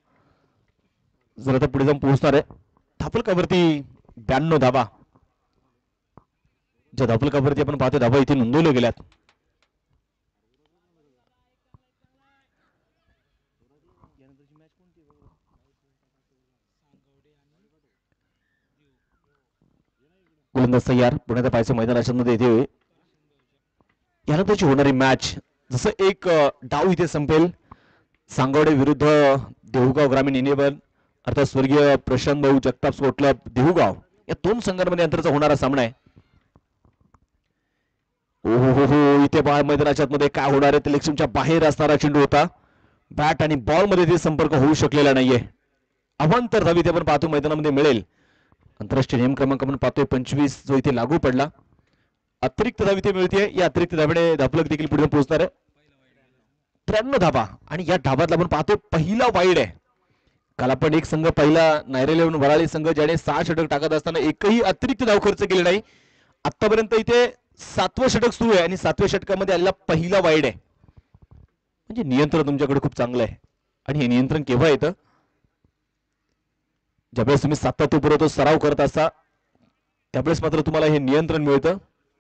जर आता पुढे जाऊन पोहोचणार आहे. धापलकावरती 92 धावा ज्या धापलकावरती आपण पाहतोय धावा इथे नोंदवल्या गेल्यात. गोलंदाज तयार. पुण्यात पाहायचं मैदानाच्या मध्ये इथे यानंतरची होणारी मॅच जसं एक डाव इथे संपेल सांगवडे विरुद्ध देऊळगाव ग्रामीण इनेबल अर्थात स्वर्गीय प्रशांत भाऊ जगताप स्पोर्ट क्लब देहुगाव या दोन संघांमध्ये अंतराचा होणारा सामना आहे. हो इथे मैदानाच्या मध्ये काय होणार आहे? इलेक्शनच्या बाहेर असणारा चेंडू होता. बॅट आणि बॉल मध्ये ते संपर्क होऊ शकलेला नाहीये. अवांतर धाव इथे आपण पाहतो मैदानामध्ये मिळेल. आंतरराष्ट्रीय नियम क्रमांक आपण पाहतोय 25 जो इथे लागू पडला. अतिरिक्त धाव इथे मिळते. या अतिरिक्त धावेने धापलक देखील पुढे पोहोचणार आहे. 93 धाबा आणि या धाबातला आपण पाहतोय पहिला वाईड आहे. काल आपण एक संघ पहिला नायरेलेवन वराळी संघ ज्याने 6 षटक टाकत असताना एकही अतिरिक्त धाव खर्च केले नाही. आतापर्यंत इथे 7वं षटक सुरू आहे आणि 7व्या षटकामध्ये आलेला पहिला वाईड आहे. म्हणजे नियंत्रण तुमच्याकडे खूप चांगलं आहे. आणि हे नियंत्रण केव्हा येतं? ज्यावेळेस तुम्ही सातत्यपूर्वक सराव करत असता त्यावेळेस मात्र तुम्हाला हे नियंत्रण मिळतं.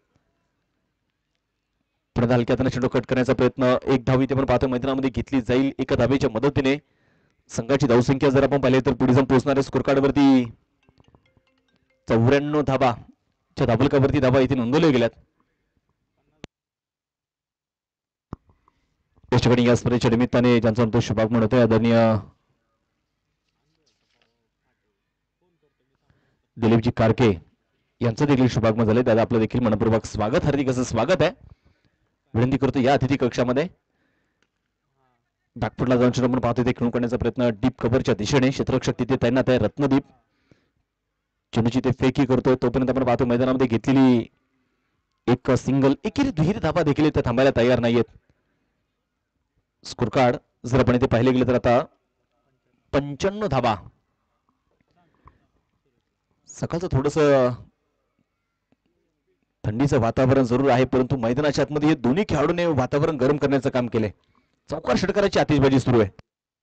पुढे हलक्यात चेंडू कट करण्याचा प्रयत्न. एक धाव इथे आपण पाहतो मैदानामध्ये घेतली जाईल एका धावेच्या मदतीने. संघाची धावसंख्या जर आपण पाहिली तर पुढे जाऊन पोहोचणाऱ्या स्कोर कार्ड वरती 94 धाबाच्या धाबलकावरती धाबा इथे नोंदवल्या गेल्यात. या ठिकाणी या स्पर्धेच्या निमित्ताने ज्यांचा आमचं शुभागमन होतोय आदरणीय दिलीपजी कारके यांचं देखील शुभागमन झालंय. दादा आपलं देखील मनपूर्वक स्वागत, हार्दिक असं स्वागत आहे. विनंती करतो या अतिथी कक्षामध्ये बॅकफुटला जाऊन चेंडू आपण पाहतो ते खेळून काढण्याचा प्रयत्न डीप कव्हरच्या दिशेने. क्षेत्ररक्षक तिथे तैनात आहे रत्नदीप. चेंडूची ते फेकी करतोय तोपर्यंत आपण पाहतो मैदानामध्ये घेतलेली एक सिंगल एकेरी दुहेरी धाबा देखील ते थांबायला तयार नाहीयेत. स्कोर कार्ड जर आपण इथे पाहिले गेले तर आता 95 धाबा. सकाळचं थोडस थंडीचं वातावरण जरूर आहे परंतु मैदानाच्या आतमध्ये हे दोन्ही खेळाडूंनी वातावरण गरम करण्याचं काम केलंय. चौकार षटकाराची आतिषबाजी सुरू आहे.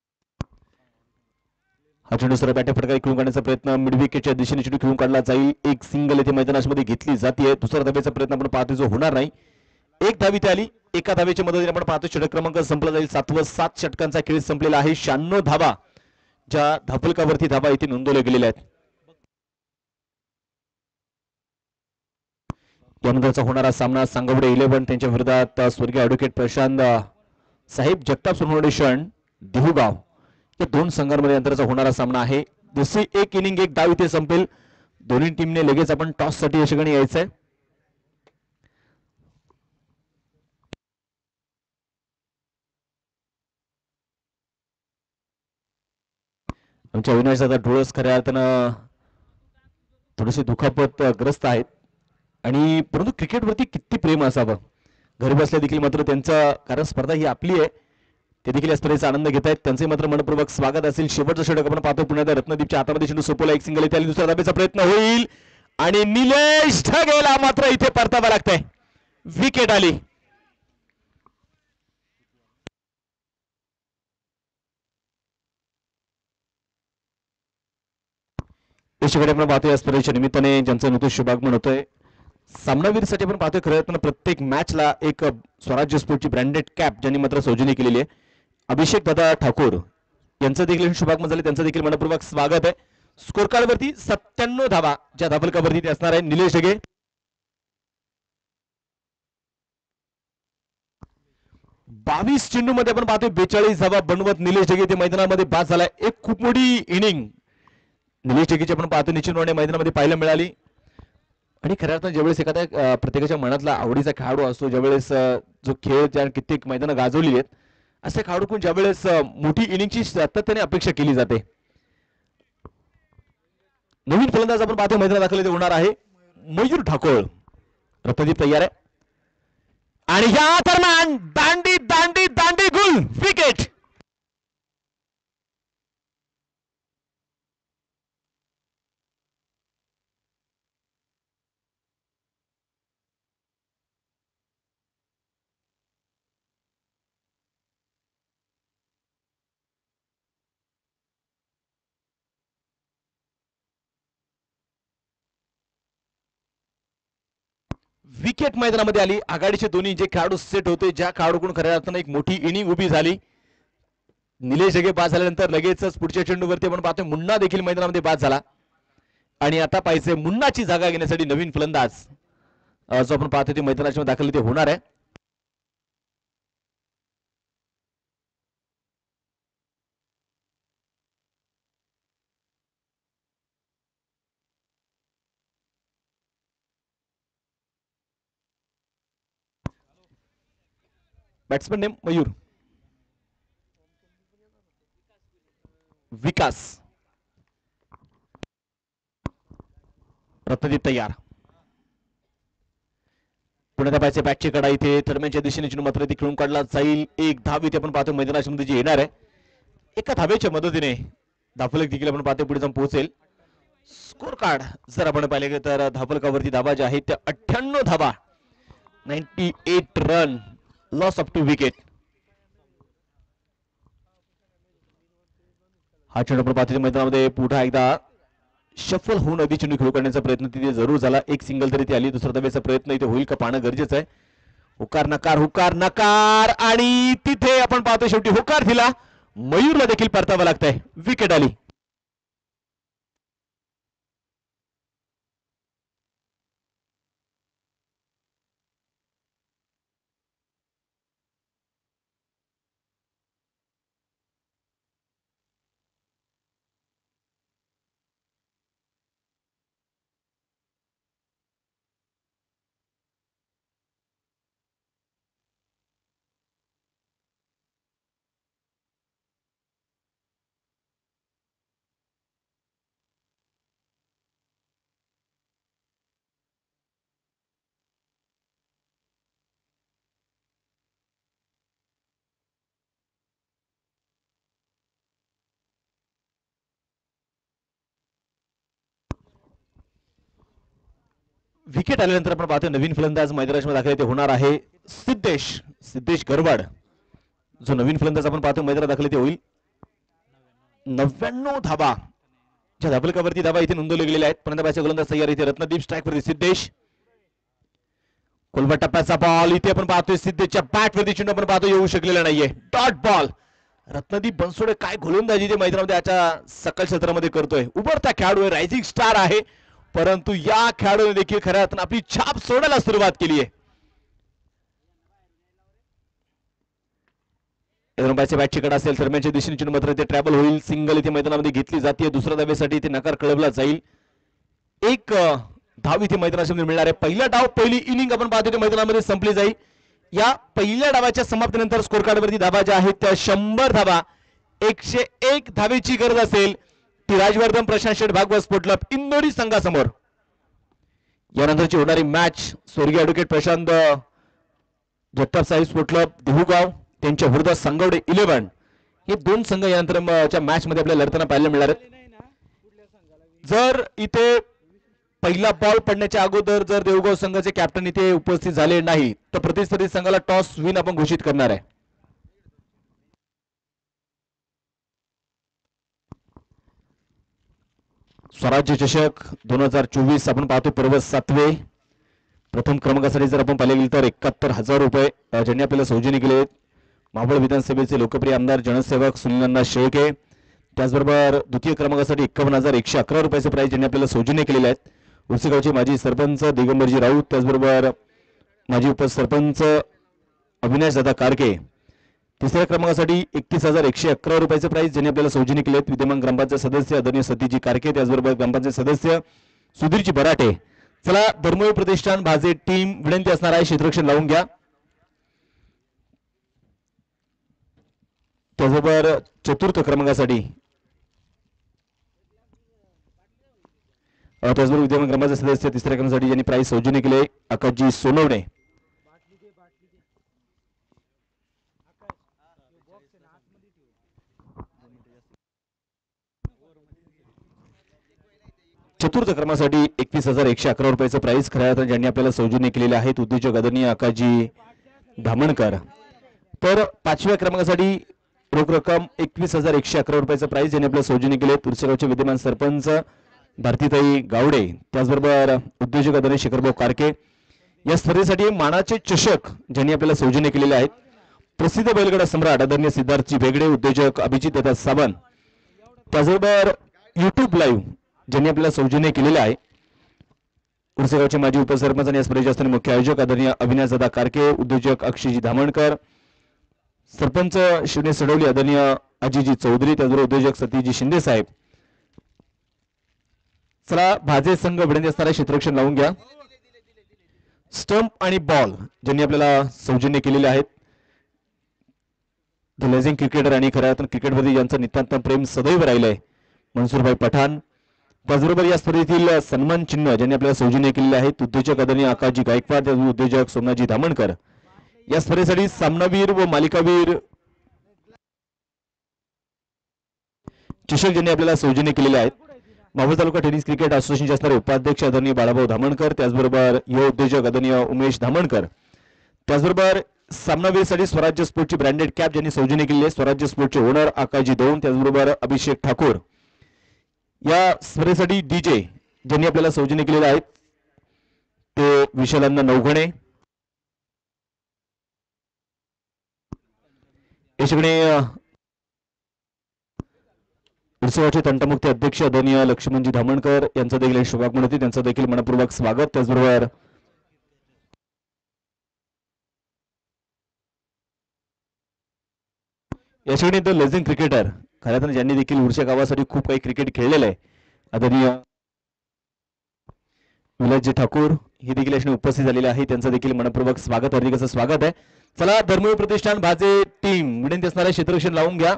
हा चेंडू सरळ बॅटे फटका खेळून काढण्याचा प्रयत्न मिड विकेटच्या दिशेने चेंडू खेळून काढला जाईल. एक सिंगल येथे मैदानामध्ये घेतली जाते. दुसरा धावेचा प्रयत्न आपण पाहतो जो होणार नाही. एक धाव इथे आली. एका धावेच्या मदतीने आपण पाहतो षटक क्रमांक संपला जाईल. 7 षटकांचा खेळ संपलेला आहे. 96 धावा ज्या धापलकावरती धावा इथे नोंदवल्या गेलेल्या आहेत. यानंतरचा होणारा सामना सांगवडे 11 त्यांच्या विरोधात स्वर्गीय ॲडव्होकेट प्रशांत साहेब जगताप फाउंडेशन देहुगाव या दोन संघांमध्ये अंतराचा होणारा सामना आहे. दुसरी एक इनिंग एक डाव इथे संपेल. दोन्ही टीमने लगेच आपण टॉस साठी या ठिकाणी यायचंय. आमच्या अविनाश दादा डोळस खऱ्या अर्थानं थोडेसे दुखापत ग्रस्त आहेत आणि परंतु क्रिकेटवरती किती प्रेम असावं. घरी बसल्या देखील मात्र त्यांचं कारण स्पर्धा ही आपली आहे ते देखील या स्पर्धेचा आनंद घेत आहेत. त्यांचे मात्र मनपूर्वक स्वागत असेल. शेवटचं षटक आपण पाहतो पुण्यात रत्नदीपच्या हातामध्ये चेंडू सोपवला. एक सिंगल इथे दुसऱ्या धाब्याचा प्रयत्न होईल आणि निलेश ढगेला मात्र इथे परतावा लागतंय. विकेट आली. आपण पाहतोय या स्पर्धेच्या निमित्ताने ज्यांचं नूतन शुभागमन होतोय सामनावीरसाठी आपण पाहतोय. खरं प्रत्येक मॅचला एक स्वराज्य स्पोर्टची ब्रँडेड कॅप ज्यांनी मात्र सौजन्य केलेली आहे अभिषेक दादा ठाकूर यांचं देखील शुभागमन झाले. त्यांचं देखील मनपूर्वक स्वागत आहे. स्कोर कार्ड वरती 97 धावा ज्या धाबलकावरती ते असणार आहे. निलेश ढगे 22 चेंडू मध्ये आपण पाहतोय 42 धावा बनवत निलेश ढगे ते मैदानामध्ये बाद झालाय. एक खूप मोठी इनिंग निलेश ढगेची आपण पाहतो निश्चितपणे मैदानामध्ये पाहायला मिळाली. आणि खऱ्या अर्थानं ज्यावेळेस एखाद्या प्रत्येकाच्या मनातला आवडीचा खेळाडू असतो ज्यावेळेस जो खेळ ज्या कित्येक मैदानं गाजवली आहेत असे खेळाडूकडून ज्यावेळेस मोठी इनिंगची सातत्याने अपेक्षा केली जाते. नवीन फलंदाज आपण पाहतो मैदानात दाखल होणार आहे मयूर ठाकोर. रत्नदीप तयार आहे आणि या दरम्यान दांडी दांडी दांडी गुल विकेट. विकेट मैदानामध्ये आली. आघाडीचे दोन्ही जे खेळाडू सेट होते ज्या खेळाडूकडून खऱ्या अर्थानं एक मोठी इनिंग उभी झाली. निलेश ढगे बाद झाल्यानंतर लगेचच पुढच्या चेंडूवरती आपण पाहतोय मुन्ना देखील मैदानामध्ये बाद झाला आणि आता पाहिजे मुन्नाची जागा घेण्यासाठी नवीन फलंदाज जो आपण पाहतोय ते मैदानाच्या दाखल ते होणार आहे. बॅट्समन नेम मयूर विकास रत्नदीप तयार पुण्याच्या बॅटचे बॅटची कडा इथे दरम्यानच्या दिशेने चेंडू मात्र ती खेळून काढला जाईल. एक धाव इथे आपण पाहतो मैदानाच्या मध्ये जी येणार आहे एका धावेच्या मदतीने धावफलक देखील आपण पाहतो पुढे जाऊन पोहोचेल. स्कोर कार्ड जर आपण पाहिले तर धावफलकावरती धावा ज्या आहेत त्या 98 धावा 98 रन लॉस ऑफ 2 विकेट. हा चेंडू आपण पाहतो मैदानामध्ये पुन्हा एकदा शफल होऊन अगदी चेंडू खेळू करण्याचा प्रयत्न तिथे जरूर झाला. एक सिंगल तरी ती आली. दुसरा धावेचा प्रयत्न इथे होईल का पाहणं गरजेचं आहे. हुकार नकार हुकार नकार आणि तिथे आपण पाहतो शेवटी हुकार दिला. मयूरला देखील परतावं लागतंय. विकेट आली. विकेट आल्यानंतर आपण पाहतो नवीन फलंदाज मैदानामध्ये दाखल ते होणार आहे सिद्धेश गरवाड. जो नवीन फलंदाज आपण पाहतो मैदानात दाखल ते होईल. 99 धावा ज्या धावफलकावरती धावा इथे नोंदवल्या गेलेल्या आहेत. फलंदाजाचा गोलंदाज तयार इथे रत्नदीप स्ट्राईक वरती सिद्धेश. कोलबा टप्प्याचा बॉल इथे आपण पाहतोय सिद्धेशच्या बॅट वरती चेंडू आपण पाहतो येऊ शकलेला नाहीये. Dot ball. रत्नदीप बनसोडे काय गोलंदाजी ते मैदानामध्ये आजच्या सकाळ क्षेत्रामध्ये करतोय. उभरता खेळाडू आहे रायझिंग स्टार आहे परंतु या खेळाडूने देखील खऱ्या अर्थाने आपली छाप सोडायला सुरुवात केली आहे. बॅटची कडा असेल दरम्यानच्या दिशेने चेंडू मात्र ते ट्रॅव्हल होईल. सिंगल इथे मैदानामध्ये घेतली जाते. दुसऱ्या धावेसाठी इथे नकार कळवला जाईल. एक धाव इथे मैदानामध्ये मिळणार आहे. पहिला डाव पहिली इनिंग आपण पाहतो मैदानामध्ये संपली जाईल. या पहिल्या डावाच्या समाप्तीनंतर स्कोर कार्डवरती धावा ज्या आहेत त्या 100 धावा 101 धावेची गरज असेल ती राजवर्धन प्रशांत शेठ भागवत स्पोर्ट क्लब इंदोरी संघासमोर. यानंतरची होणारी मॅच स्वर्गीय advocate Prashant Jagtap Saheb sport club Dehugaon त्यांच्या विरुद्ध संगवडे 11 हे दोन संघ यानंतरच्या मॅच मध्ये आपल्याला लढताना पाहायला मिळणार आहेत. जर इथे पहिला बॉल पडण्याच्या अगोदर जर देवगाव संघाचे कॅप्टन इथे उपस्थित झाले नाही तर प्रतिस्पर्धी संघाला टॉस विन आपण घोषित करणार आहे. स्वराज्य चषक 2024 आपण पाहतो पर्व 7वे. प्रथम क्रमांकासाठी जर आपण पाहिले गेले तर 71,000 रुपये ज्यांनी आपल्याला सौजन्य केले. मावळ विधानसभेचे लोकप्रिय आमदार जनसेवक सुनील शेळके. त्याचबरोबर द्वितीय क्रमांकासाठी 51,111 रुपयाचे प्राइज ज्यांनी आपल्याला सौजन्य केलेले आहेत. उर्सेगावचे माजी सरपंच दिगंबरजी राऊत. त्याचबरोबर माजी उपसरपंच अविनाश दादा कारके. तिसऱ्या क्रमांकासाठी 31,111 रुपयाचे प्राइज ज्यांनी आपल्याला सौजन्य केले. विद्यमान ग्रामपंचायत सदस्य आदरणीय सतीजी कारके. त्याचबरोबर ग्रामपंचायत सदस्य सुधीरजी बराटे. चला धर्मवीर प्रतिष्ठान भाजे टीम विनंती असणार आहे क्षेत्ररक्षण लावून घ्या. त्याचबरोबर चतुर्थ क्रमांकासाठी त्याचबरोबर विद्यमान ग्रामपंचायत सदस्य तिसऱ्या क्रमांकासाठी ज्यांनी प्राइज सौजन्य केले आकाशजी सोनवणे. चतुर्थ क्रमांकासाठी 21,111 रुपयाचं प्राइज खऱ्या अर्थाने ज्यांनी आपल्याला सौजन्य केलेले आहेत उद्योजक आदरणीय आकाशजी धामणकर. तर पाचव्या क्रमांकासाठी रोख रक्कम 21,111 रुपयाचं प्राइज ज्यांनी आपल्याला सौजन्य केले. तुळशीगावचे विद्यमान सरपंच भारतीताई गावडे. त्याचबरोबर उद्योजक आदरणीय शेखरभाऊ कारके. या स्पर्धेसाठी मानाचे चषक ज्यांनी आपल्याला सौजन्य केलेले आहेत प्रसिद्ध बैलगाडा सम्राट आदरणीय सिद्धार्थजी भेगडे. उद्योजक अभिजित दादा सावंत. त्याचबरोबर युट्यूब लाईव्ह ज्यांनी आपल्याला सौजन्य केलेले आहे उर्सेगावचे माजी उपसरपंच आणि या स्पर्धेचे असणारे मुख्य आयोजक आदरणीय अविनाश दादा कारके. उद्योजक अक्षयजी धामणकर. सरपंच शिवने सडवली आदरणीय अजिजी चौधरी. त्याचबरोबर उद्योजक सतीजी शिंदे साहेब. चला भाजे संघ विनंती असणारे क्षेत्ररक्षण लावून घ्या. स्टंप आणि बॉल ज्यांनी आपल्याला सौजन्य केलेले आहेत द लेजिंग क्रिकेटर आणि खऱ्या अर्थानं क्रिकेटमध्ये यांचं नितांत प्रेम सदैव राहिलंय मनसूरभाई पठाण. त्याचबरोबर या स्पर्धेतील सन्मान चिन्ह ज्यांनी आपल्याला सौजन्य केलेले आहेत उद्योजक आदरणीय आकाशजी गायकवाड, उद्योजक सोमनाथजी धामणकर. या स्पर्धेसाठी सामनावीर व मालिकावीर चषक ज्यांनी आपल्याला सौजन्य केलेले आहेत मावळ तालुका टेनिस क्रिकेट असोसिएशनचे असणारे उपाध्यक्ष आदरणीय बाळाभाऊ धामणकर, त्याचबरोबर युवा उद्योजक आदरणीय उमेश धामणकर. त्याचबरोबर सामनावीरसाठी स्वराज्य स्पोर्टची ब्रँडेड कॅप ज्यांनी सौजन्य केली आहे स्वराज्य स्पोर्टचे ओनर आकाशजी दौंड, त्याचबरोबर अभिषेक ठाकूर. या स्पर्धेसाठी डीजे ज्यांनी आपल्याला सौजन्य केलेले आहेत ते विशालांना नवघणे. याच्याकडे उत्सवाचे तंटमुक्ती अध्यक्ष आदरणीय लक्ष्मणजी धामणकर यांचं देखील शुभागमन होते, त्यांचं देखील मनपूर्वक स्वागत. त्याचबरोबर याच्याकडे द लेजेंड क्रिकेटर खऱ्या ज्यांनी देखील उर्च्या गावासाठी खूप काही क्रिकेट खेळलेलं आहे आदरणीय विलासजी ठाकूर हे देखील याच्याने उपस्थित झालेले आहे, त्यांचं देखील मनपूर्वक स्वागत, हार्दिक असं स्वागत आहे. चला धर्मवीर प्रतिष्ठान भाजे टीम विनंती असणारे क्षेत्ररक्षण लावून घ्या.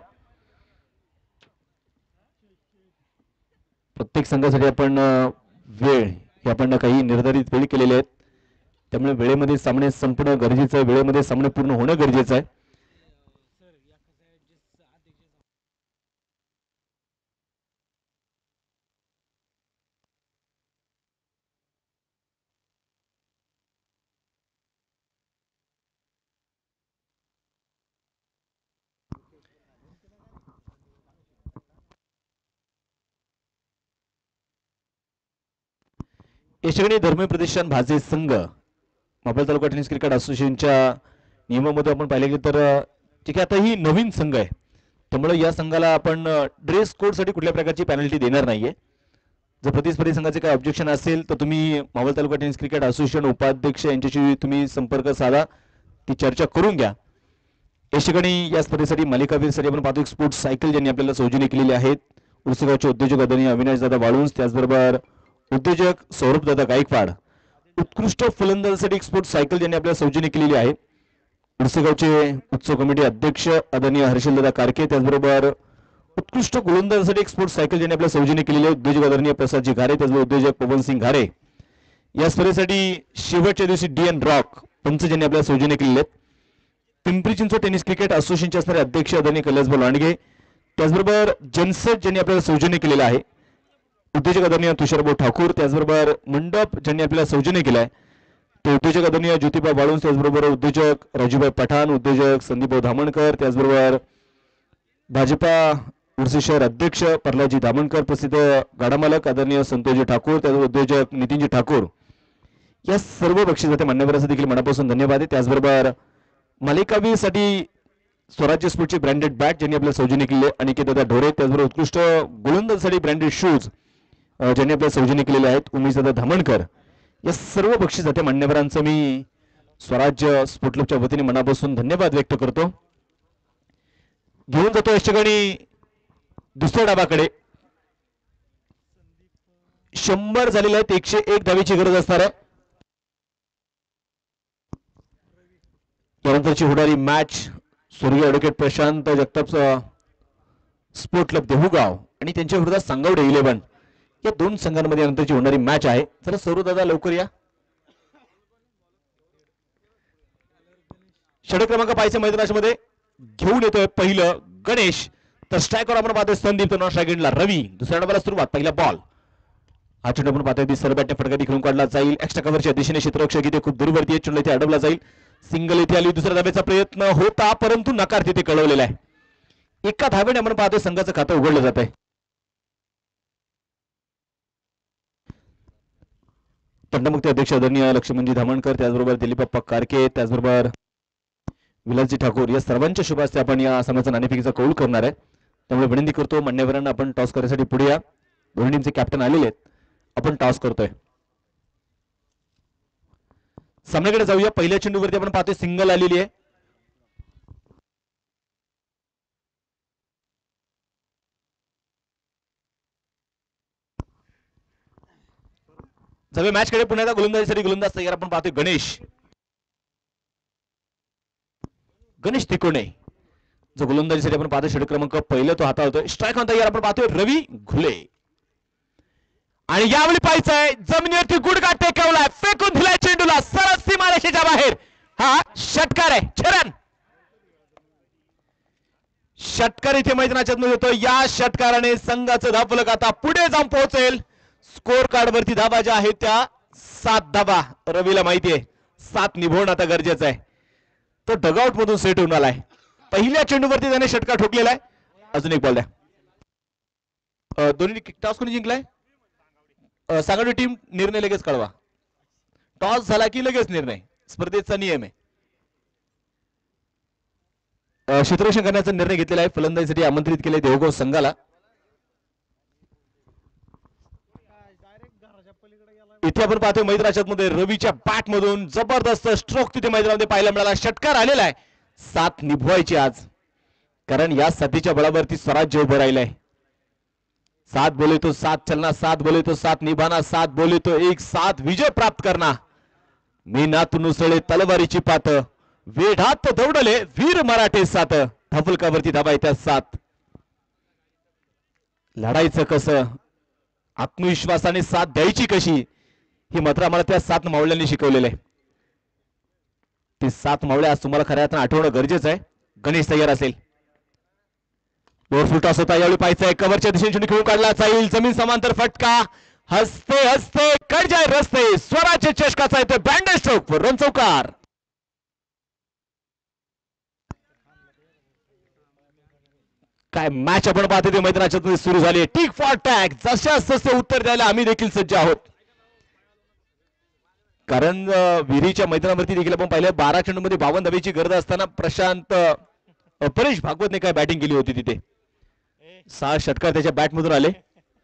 प्रत्येक संघासाठी आपण वेळ हे आपण काही निर्धारित वेळ केलेले आहेत, त्यामुळे वेळेमध्ये सामने संपणं गरजेचं आहे, वेळेमध्ये सामने पूर्ण होणं गरजेचं आहे. याच्याकडे धर्मवीर प्रतिष्ठान भाजे संघ मावळ तालुका टेनिस क्रिकेट असोसिएशनच्या नियमामध्ये आपण पाहिले गेले तर ठीक आहे, आता ही नवीन संघ आहे त्यामुळे या संघाला आपण ड्रेस कोड साठी कुठल्या प्रकारची पेनल्टी देणार नाहीये. जर प्रतिस्पर्धी संघाचे काही ऑब्जेक्शन असेल तर तुम्ही Maval taluka tennis cricket association उपाध्यक्ष यांच्याशी तुम्ही संपर्क साधा, ती चर्चा करून घ्या. या ठिकाणी या स्पर्धेसाठी मालिकावीरसाठी आपण पाहतो स्पोर्ट्स सायकल ज्यांनी आपल्याला सौजन्य केलेली आहेत उर्सगावचे उद्योजक आदरणीय अविनाश दादा वाळुंज, त्याचबरोबर उद्योजक सौरभ दादा गायकवाड. उत्कृष्ट फलंदाजासाठी स्पोर्ट्स सायकल ज्यांनी आपल्याला सौजन्य केलेली आहे उर्सगावचे उत्सव कमिटी अध्यक्ष आदरणीय हर्षल दादा कारके, त्याचबरोबर उत्कृष्ट गोलंदाजासाठी एक स्पोर्ट्स सायकल ज्यांनी आपल्याला सौजन्य केलेली आहे उद्योजक आदरणीय प्रसादजी घारे, त्याचबरोबर उद्योजक पवनसिंग घारे. या स्पर्धेसाठी शेवटच्या दिवशी DN रॉक पंच ज्यांनी आपल्याला सौजन्य केलेले आहेत पिंपरी चिंचवड टेनिस क्रिकेट असोसिएशनचे असणारे अध्यक्ष आदरणीय कैलासभाऊ लांडगे, त्याचबरोबर जनसेट ज्यांनी आपल्याला सौजन्य केलेलं आहे उद्योजक आदरणीय तुषारभाऊ ठाकूर, त्याचबरोबर मंडप ज्यांनी आपल्याला सौजन्य केलाय ते उद्योजक आदरणीय ज्योतिबा वाळुंज, त्याचबरोबर उद्योजक राजूभाई पठाण, उद्योजक संदीपभाऊ धामणकर, त्याचबरोबर भाजपा उर्सी शहर अध्यक्ष प्रल्हादजी धामणकर, प्रसिद्ध गाडामालक आदरणीय संतोषजी ठाकूर, त्याचबरोबर उद्योजक नितीनजी ठाकूर. या सर्व बक्षिसाच्या मान्यवरांचा देखील मनापासून धन्यवाद आहे. त्याचबरोबर मालिकावीरसाठी स्वराज्य स्पोर्टची ब्रँडेड बॅट ज्यांनी आपल्याला सौजन्य केले अनिकेत दादा ढोरे, त्याचबरोबर उत्कृष्ट गोलंदाजासाठी ब्रँडेड शूज ज्यांनी आपल्याला सौजन्य केलेले आहेत उमेश दादा धामणकर. या सर्व बक्षिसाच्या मान्यवरांचं मी स्वराज्य स्पोर्ट क्लबच्या वतीने मनापासून धन्यवाद व्यक्त करतो. घेऊन जातो या ठिकाणी दुसऱ्या डाबाकडे 100 झालेले आहेत, 101 धावेची गरज असणार आहे. त्यानंतरची होणारी मॅच स्वर्गीय advocate Prashant Jagtap sport club Dehugaon आणि त्यांच्या विरोधात सांगवडे 11 या दोन संघांमध्ये नंतरची होणारी मॅच आहे. चला सौरव दादा लवकर या. षटक क्रमांक पाहायचं मैदानामध्ये घेऊन येतोय पहिलं गणेश, तर स्ट्रायकर आपण पाहतोय संदीप, तर नॉन स्ट्रायकिंगला रवी. दुसऱ्या डावाला सुरुवात, पहिला बॉल हा चेंडू आपण पाहतोय सरबॅटने फटका खेळून काढला जाईल. एक्स्ट्रा कव्हरच्या दिशेने क्षेत्ररक्षक इथे खूप दूरवरती आहे, चेंडू इथे अडवला जाईल. सिंगल इथे आली, दुसऱ्या धाब्याचा प्रयत्न होता परंतु नकार तिथे कळवलेला आहे. एका धावेने आपण पाहतोय संघाचं खातं उघडलं जात आहे. तंटमुक्ती अध्यक्ष आदरणीय लक्ष्मणजी धामणकर, त्याचबरोबर दिलीपप्पा कारके, त्याचबरोबर विलासजी ठाकूर या सर्वांच्या शुभ हस्ते आपण या सामन्याचा नाणेफेकीचा कौल करणार आहे. त्यामुळे विनंती करतो मान्यवरांना आपण टॉस करण्यासाठी पुढे या. दोन्ही टीमचे कॅप्टन आलेले आहेत, आपण टॉस करतोय. सामन्याकडे जाऊया. पहिल्या चेंडूवरती आपण पाहतोय सिंगल आलेली आहे. जाऊया मॅचकडे. पुन्हा एकदा गोलंदाजीसाठी गोलंदाज तयार आपण पाहतोय गणेश तिकोणे. जो गोलंदाजीसाठी आपण पाहतो षटक क्रमांक पहिलं तो हाताळतोय. स्ट्राईक ऑन तयार आपण पाहतोय रवी घुले. आणि यावेळी पाहायचंय जमिनीवरती गुडघा टेकवलाय, फेकून दिलाय चेंडूला सरळ सीमारेषेच्या बाहेर. हा षटकार आहे. छरण षटकार इथे मैदानाच्या येतो. या षटकाराने संघाचं धावफलक आता पुढे जाऊन पोहोचेल. स्कोर कार्ड वरती धाबा ज्या आहेत त्या 7 धाबा. रवीला माहिती आहे 7 निभवणं आता गरजेचं आहे. तो डगआउट मधून सेट होऊन आलाय. पहिल्या चेंडूवरती त्याने षटकार ठोकलेला आहे. अजून एक बॉल द्या. दोन्ही टॉस कोणी जिंकलाय? सांगाडी टीम. निर्णय लगेच कळवा. टॉस झाला की लगेच निर्णय. स्पर्धेचा नियम आहे. क्षेत्ररक्षण करण्याचा निर्णय घेतलेला आहे. फलंदाजीसाठी आमंत्रित केले देवगाव संघाला. इथे आपण पाहतोय मैदानाच्या मध्ये रवीच्या बॅट मधून जबरदस्त स्ट्रोक तिथे मैदानामध्ये पाहायला मिळाला. षटकार आलेला आहे. 7 निभवायचे आज, कारण या साथीच्या बळावरती स्वराज्य उभं राहिलंय. 7 बोले तो 7 चलना, 7 बोले तो 7 निभाना, 7 बोले तो 1, 7 विजय प्राप्त करना. मी नातून उसळे तलवारीची पात, वेढात दौडले वीर मराठे सात. धाफुलकावरती धाबा येतात 7. लढायचं कसं, आत्मविश्वासाने साथ द्यायची कशी, ही मात्र आम्हाला त्या 7 मावळ्यांनी शिकवलेलं आहे. ते 7 मावळे आज तुम्हाला खऱ्या अर्थाने आठवणं गरजेचं आहे. गणेश तयार असेल. फुल टॉस होता. यावेळी पाहायचंय कव्हरच्या दिशेने खेळून काढला जाईल. जमीन समांतर फटका. हसते हसते कट जाय रस्ते. स्वराज्य चषकाचा येतोय बँडेज स्ट्रोक वर रन चौकार. काय मॅच आपण पाहतो ते मैदानाच्या सुरू झाली. Tit for tat. जशा तसे उत्तर द्यायला आम्ही देखील सज्ज आहोत. कारण विहिरीच्या मैदानावरती देखील आपण पाहिलं 12 चेंडूमध्ये 52 धावेची गरज असताना प्रशांत परेश भागवतने काय बॅटिंग केली होती. तिथे 6 षटकार त्याच्या बॅट मधून आले.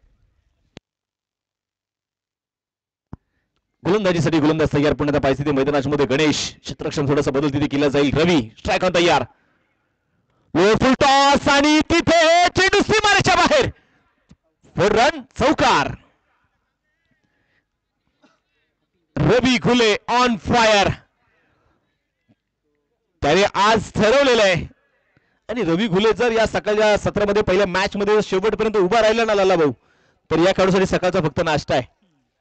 गोलंदाजीसाठी गोलंदाज तयार. पुन्हा पाहिजे ते मैदानाच्या मध्ये गणेश. क्षेत्ररक्षण थोडंसं बदल तिथे केला जाईल. रवी स्ट्राईक ऑन तयार. फुल टॉस आणि तिथे चेंडू सीमारेच्या बाहेर. फोर रन चौकार. Ravi Ghule on fire. त्याने आज ठरवलेलं आहे. आणि रवी घुले जर या सकाळच्या सत्रामध्ये पहिल्या मॅच मध्ये शेवटपर्यंत उभा राहिला ना लाला भाऊ, तर या खेळाडूसाठी सकाळचा फक्त नाश्ता आहे.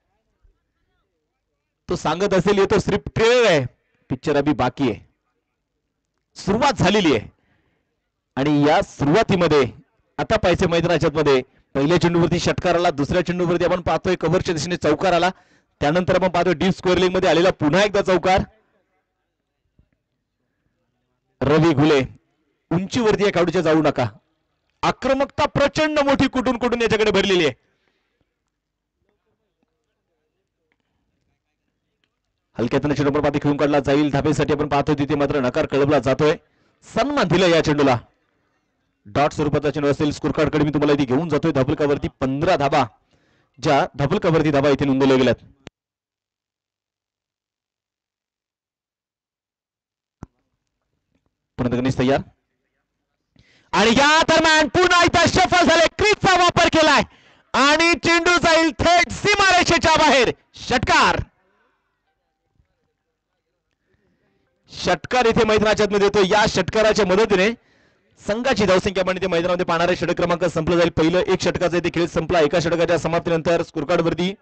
तो सांगत असेल येतो स्क्रिप्ट ट्रेलर आहे, पिक्चर अभी बाकी आहे. सुरुवात झालेली आहे. आणि या सुरुवातीमध्ये आता पाहिजे मैदानाच्या मध्ये पहिल्या चेंडूवरती षटकार आला. दुसऱ्या चेंडूवरती आपण पाहतोय कव्हरच्या दिशेने चौकार आला. त्यानंतर आपण पाहतोय डीप स्क्वेअर मध्ये आलेला पुन्हा एकदा चौकार. रवी घुले उंचीवरती या खेळाडूच्या जाऊ नका. आक्रमकता प्रचंड मोठी कुठून कुठून याच्याकडे भरलेली आहे. हलक्यातून चेंडूवर पाठी खेळून काढला जाईल. धाबेसाठी आपण पाहतोय तिथे मात्र नकार कळवला जातोय. सन्मान दिला या चेंडूला. डॉट स्वरूपाचा चेंडू असेल. स्कोर कार्ड कडे मी तुम्हाला इथे घेऊन जातोय. धाबलकावरती 15 धाबा, ज्या धाबलकावरती धाबा इथे नोंदवल्या गेल्यात. गणेश तयार. आणि या दरम्यान पुन्हा एकदा सफल झाले. क्रीजचा वापर केलाय आणि चेंडू जाईल थेट सीमारेषेच्या बाहेर. षटकार. षटकार इथे मैदानाच्या मध्ये येतो. या षटकाराच्या मदतीने संघाची धावसंख्या पण इथे मैदानामध्ये पाहणारे षटक क्रमांक संपलं जाईल. पहिलं 1 षटकाचा इथे खेळ संपला. एका षटकाच्या समाप्तीनंतर स्कोर कार्ड वरती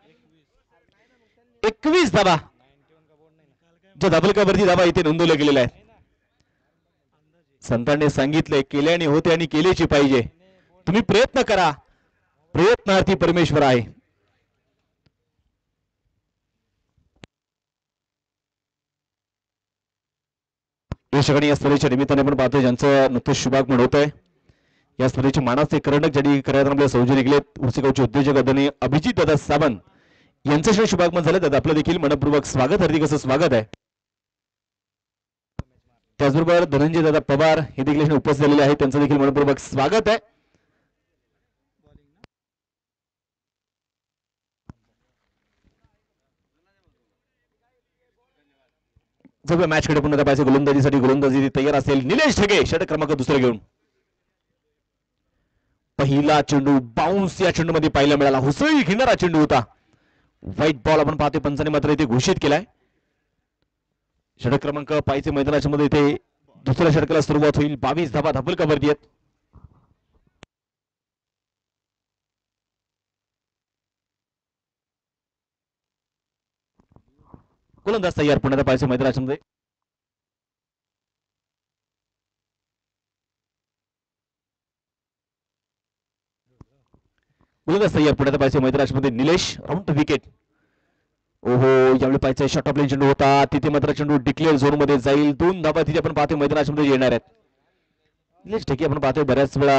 21 धाबा, ज्या धाबलकावरती धाबा इथे नोंदवल्या गेलेल्या आहेत. संतांनी सांगितले केल्याने होते आणि केलेची पाहिजे. तुम्ही प्रयत्न करा, प्रयत्नार्थी परमेश्वर आहे. या ठिकाणी या स्पर्धेच्या निमित्ताने आपण पाहतोय ज्यांचं नुकतं शुभागमन होत आहे. या स्पर्धेचे मानाचे करंडक ज्यांनी आपल्या सौजन्य केलेत उर्सिगावचे उद्योजक आदरणीय अभिजित दादा सावंत यांचं शुभागमन झालं. दादा आपलं देखील मनपूर्वक स्वागत, हार्दिक असं स्वागत आहे. त्याचबरोबर धनंजय दादा पवार हे देखील उपस्थित झालेले आहेत. त्यांचं देखील मनपूर्वक स्वागत आहे. जर मॅच कडे पुन्हा पाहिजे गोलंदाजीसाठी गोलंदाजी तयार असेल. निलेश ढगे षटक क्रमांक दुसरे घेऊन. पहिला चेंडू बाउन्स या चेंडू मध्ये पाहायला मिळाला. हुसळी घेणारा चेंडू होता. व्हाईट बॉल आपण पाहतोय. पंचाने मात्र इथे घोषित केलाय. षटक क्रमांक पाहिजे मैदानाच्या मध्ये इथे दुसऱ्या षटकाला सुरुवात होईल. 22 धावा धाबलकावरती आहेत. गोलंदाज तयार पुण्यात पाहायचं मैदानामध्ये. गोलंदाज तयार पुण्यात पाहायचं मैदानामध्ये. Nilesh round wicket. ओहो, यावेळी पाहायचं शॉर्ट ऑफ लाईन चेंडू होता, तिथे मात्र चेंडू डिक्लेअर झोन मध्ये जाईल. 2 धावा तिथे आपण पाहतोय मैदानामध्ये येणार आहेत. निलेश ढगे आपण पाहतोय बऱ्याच वेळा,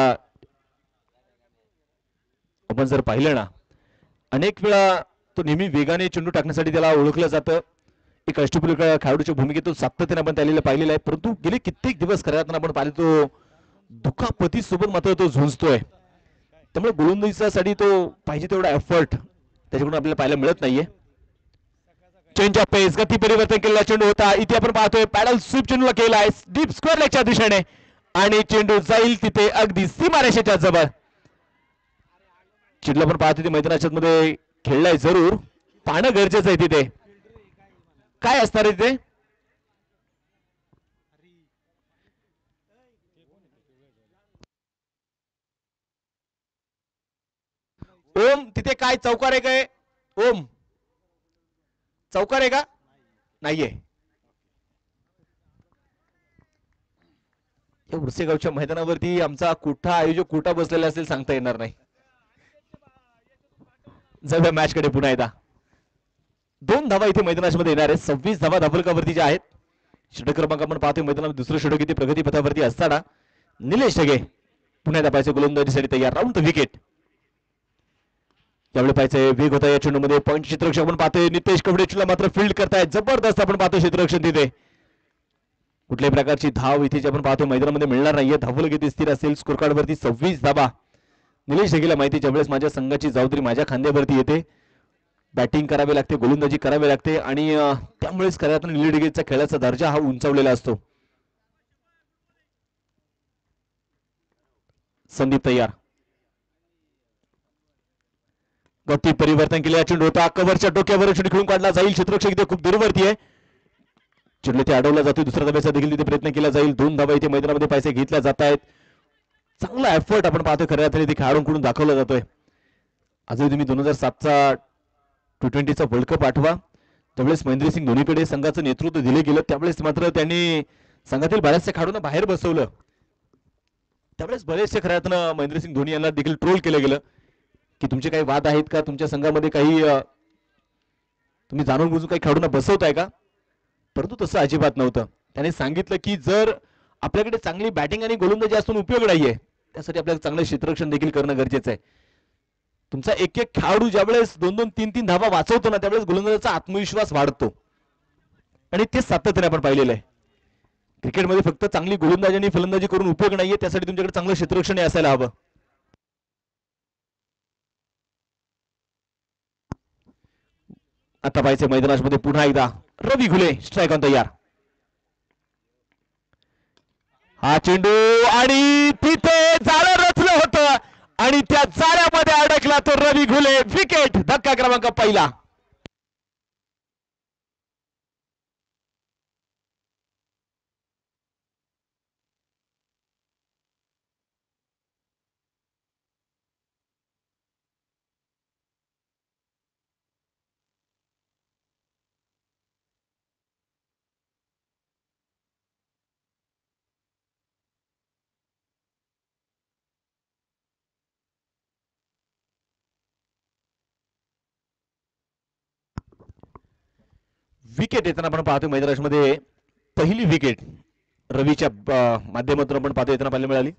आपण जर पाहिलं ना, अनेक वेळा तो नेहमी वेगाने चेंडू टाकण्यासाठी त्याला ओळखलं जातं. एक अष्टपैलू खेळाडूच्या भूमिकेतून सातत्याने आपण त्याला पाहिलेलं आहे. परंतु गेले कित्येक दिवस खऱ्या अर्थानं आपण पाहिले तो दुखापती सोबत मात्र तो झुंजतोय. त्यामुळे गोलंदाजीसाठी तो पाहिजे तेवढा एफर्ट त्याच्याकडून आपल्याला पाहायला मिळत नाहीये. चेंज ऑफ पेस, गती परिवर्तन केलेला चेंडू होता, इथे आपण पाहतोय पॅडल स्वीप चेंडूला केलाय डीप स्क्वेअर लेगच्या दिशेने आणि चेंडू जाईल तिथे अगदी सीमारेषेच्या जवळ. चेंडू आपण पाहतोय ते मैदानाच्या मध्ये खेळलाय, जरूर पाहणं गरजेचं आहे. तिथे काय असणार आहे तिथे? ओम, तिथे काय चौकार आहे काय? ओम, चौकार आहे का? नाहीये. उर्सेगावच्या मैदानावरती आमचा कुठा आयोजक कुठा बसलेला असेल सांगता येणार नाही. जाऊया मॅच कडे पुन्हा एकदा. 2 धावा इथे मैदानामध्ये येणार आहेत. 26 धावा धाबलकावरती ज्या आहेत. षटक क्रमांक आपण पाहतोय मैदानात दुसरं षटक इथे प्रगती पथावरती असताना निलेश ढगे पुन्हा एकदा पाहिजे गोलंदाजीसाठी तयार. Round the wicket. त्यावेळी पाहिजे वेग होता या चेंडूमध्ये. पॉईंट क्षेत्ररक्षक आपण पाहतोय नितेश कवडेचूला मात्र फील्ड करतायत. जबरदस्त आपण पाहतोय क्षेत्ररक्षण तिथे. कुठल्याही प्रकारची धाव इथे आपण पाहतोय मैदानामध्ये मिळणार नाहीये. धावलं किती स्थिर असेल. स्कोर कार्ड वरती 26 धावा. निलेश ढगेला माहिती ज्यावेळेस माझ्या संघाची जबाबदारी माझ्या खांद्यावरती येते, बॅटिंग करावी लागते, गोलंदाजी करावी लागते आणि त्यामुळेच खऱ्या अर्थाने निलेश ढगेचा खेळाचा दर्जा हा उंचावलेला असतो. संदीप तयार. गती परिवर्तन केले. चेंडू होता कव्हरच्या डोक्यावर, चेंडू खेळून काढला जाईल. क्षेत्ररक्षक इथे खूप दूरवरती आहे. चेंडू ते अडवला जातोय. दुसऱ्या धाब्याचा देखील तिथे प्रयत्न केला जाईल. 2 धाबा इथे मैदानामध्ये पैसे घेतल्या जात आहेत. चांगला एफर्ट आपण पाहतोय खऱ्या अर्थाने इथे खेळाडूंकडून दाखवला जातोय. आजही तुम्ही 2007चा T20चा वर्ल्ड कप आठवा, त्यावेळेस महेंद्रसिंग धोनीकडे संघाचं नेतृत्व दिले गेलं. त्यावेळेस मात्र त्यांनी संघातील बऱ्याचशा खेळाडूंना बाहेर बसवलं. त्यावेळेस बरेचसे खऱ्या अर्थानं महेंद्रसिंग धोनी यांना देखील ट्रोल केलं गेलं की तुमचे काही वाद आहेत का, तुमच्या संघामध्ये काही तुम्ही जाणून बुजून काही खेळाडूंना बसवताय का. परंतु तसं अजिबात नव्हतं. त्याने सांगितलं की जर आपल्याकडे चांगली बॅटिंग आणि गोलंदाजी असून उपयोग नाहीये, त्यासाठी आपल्याला चांगलं क्षेत्ररक्षण देखील करणं गरजेचं आहे. तुमचा एक एक खेळाडू ज्यावेळेस 2-2, 3-3 धावा वाचवतो ना, त्यावेळेस गोलंदाजाचा आत्मविश्वास वाढतो आणि ते सातत्याने आपण पाहिलेलं आहे. क्रिकेटमध्ये फक्त चांगली गोलंदाजी आणि फलंदाजी करून उपयोग नाहीये, त्यासाठी तुमच्याकडे चांगलं क्षेत्ररक्षण असायला हवं. आता पाहिजे मैदानामध्ये पुन्हा एकदा रवी घुले स्ट्राईक ऑन तयार. हा चेंडू आणि तिथे जाळं रचलं होतं आणि त्या जाळ्यामध्ये अडकला तो रवी घुले. विकेट. धक्का क्रमांक पहिला. विकेट येताना आपण पाहतोय मैदानामध्ये पहिली विकेट रवीच्या माध्यमातून आपण पाहतो येताना पाहायला मिळाली.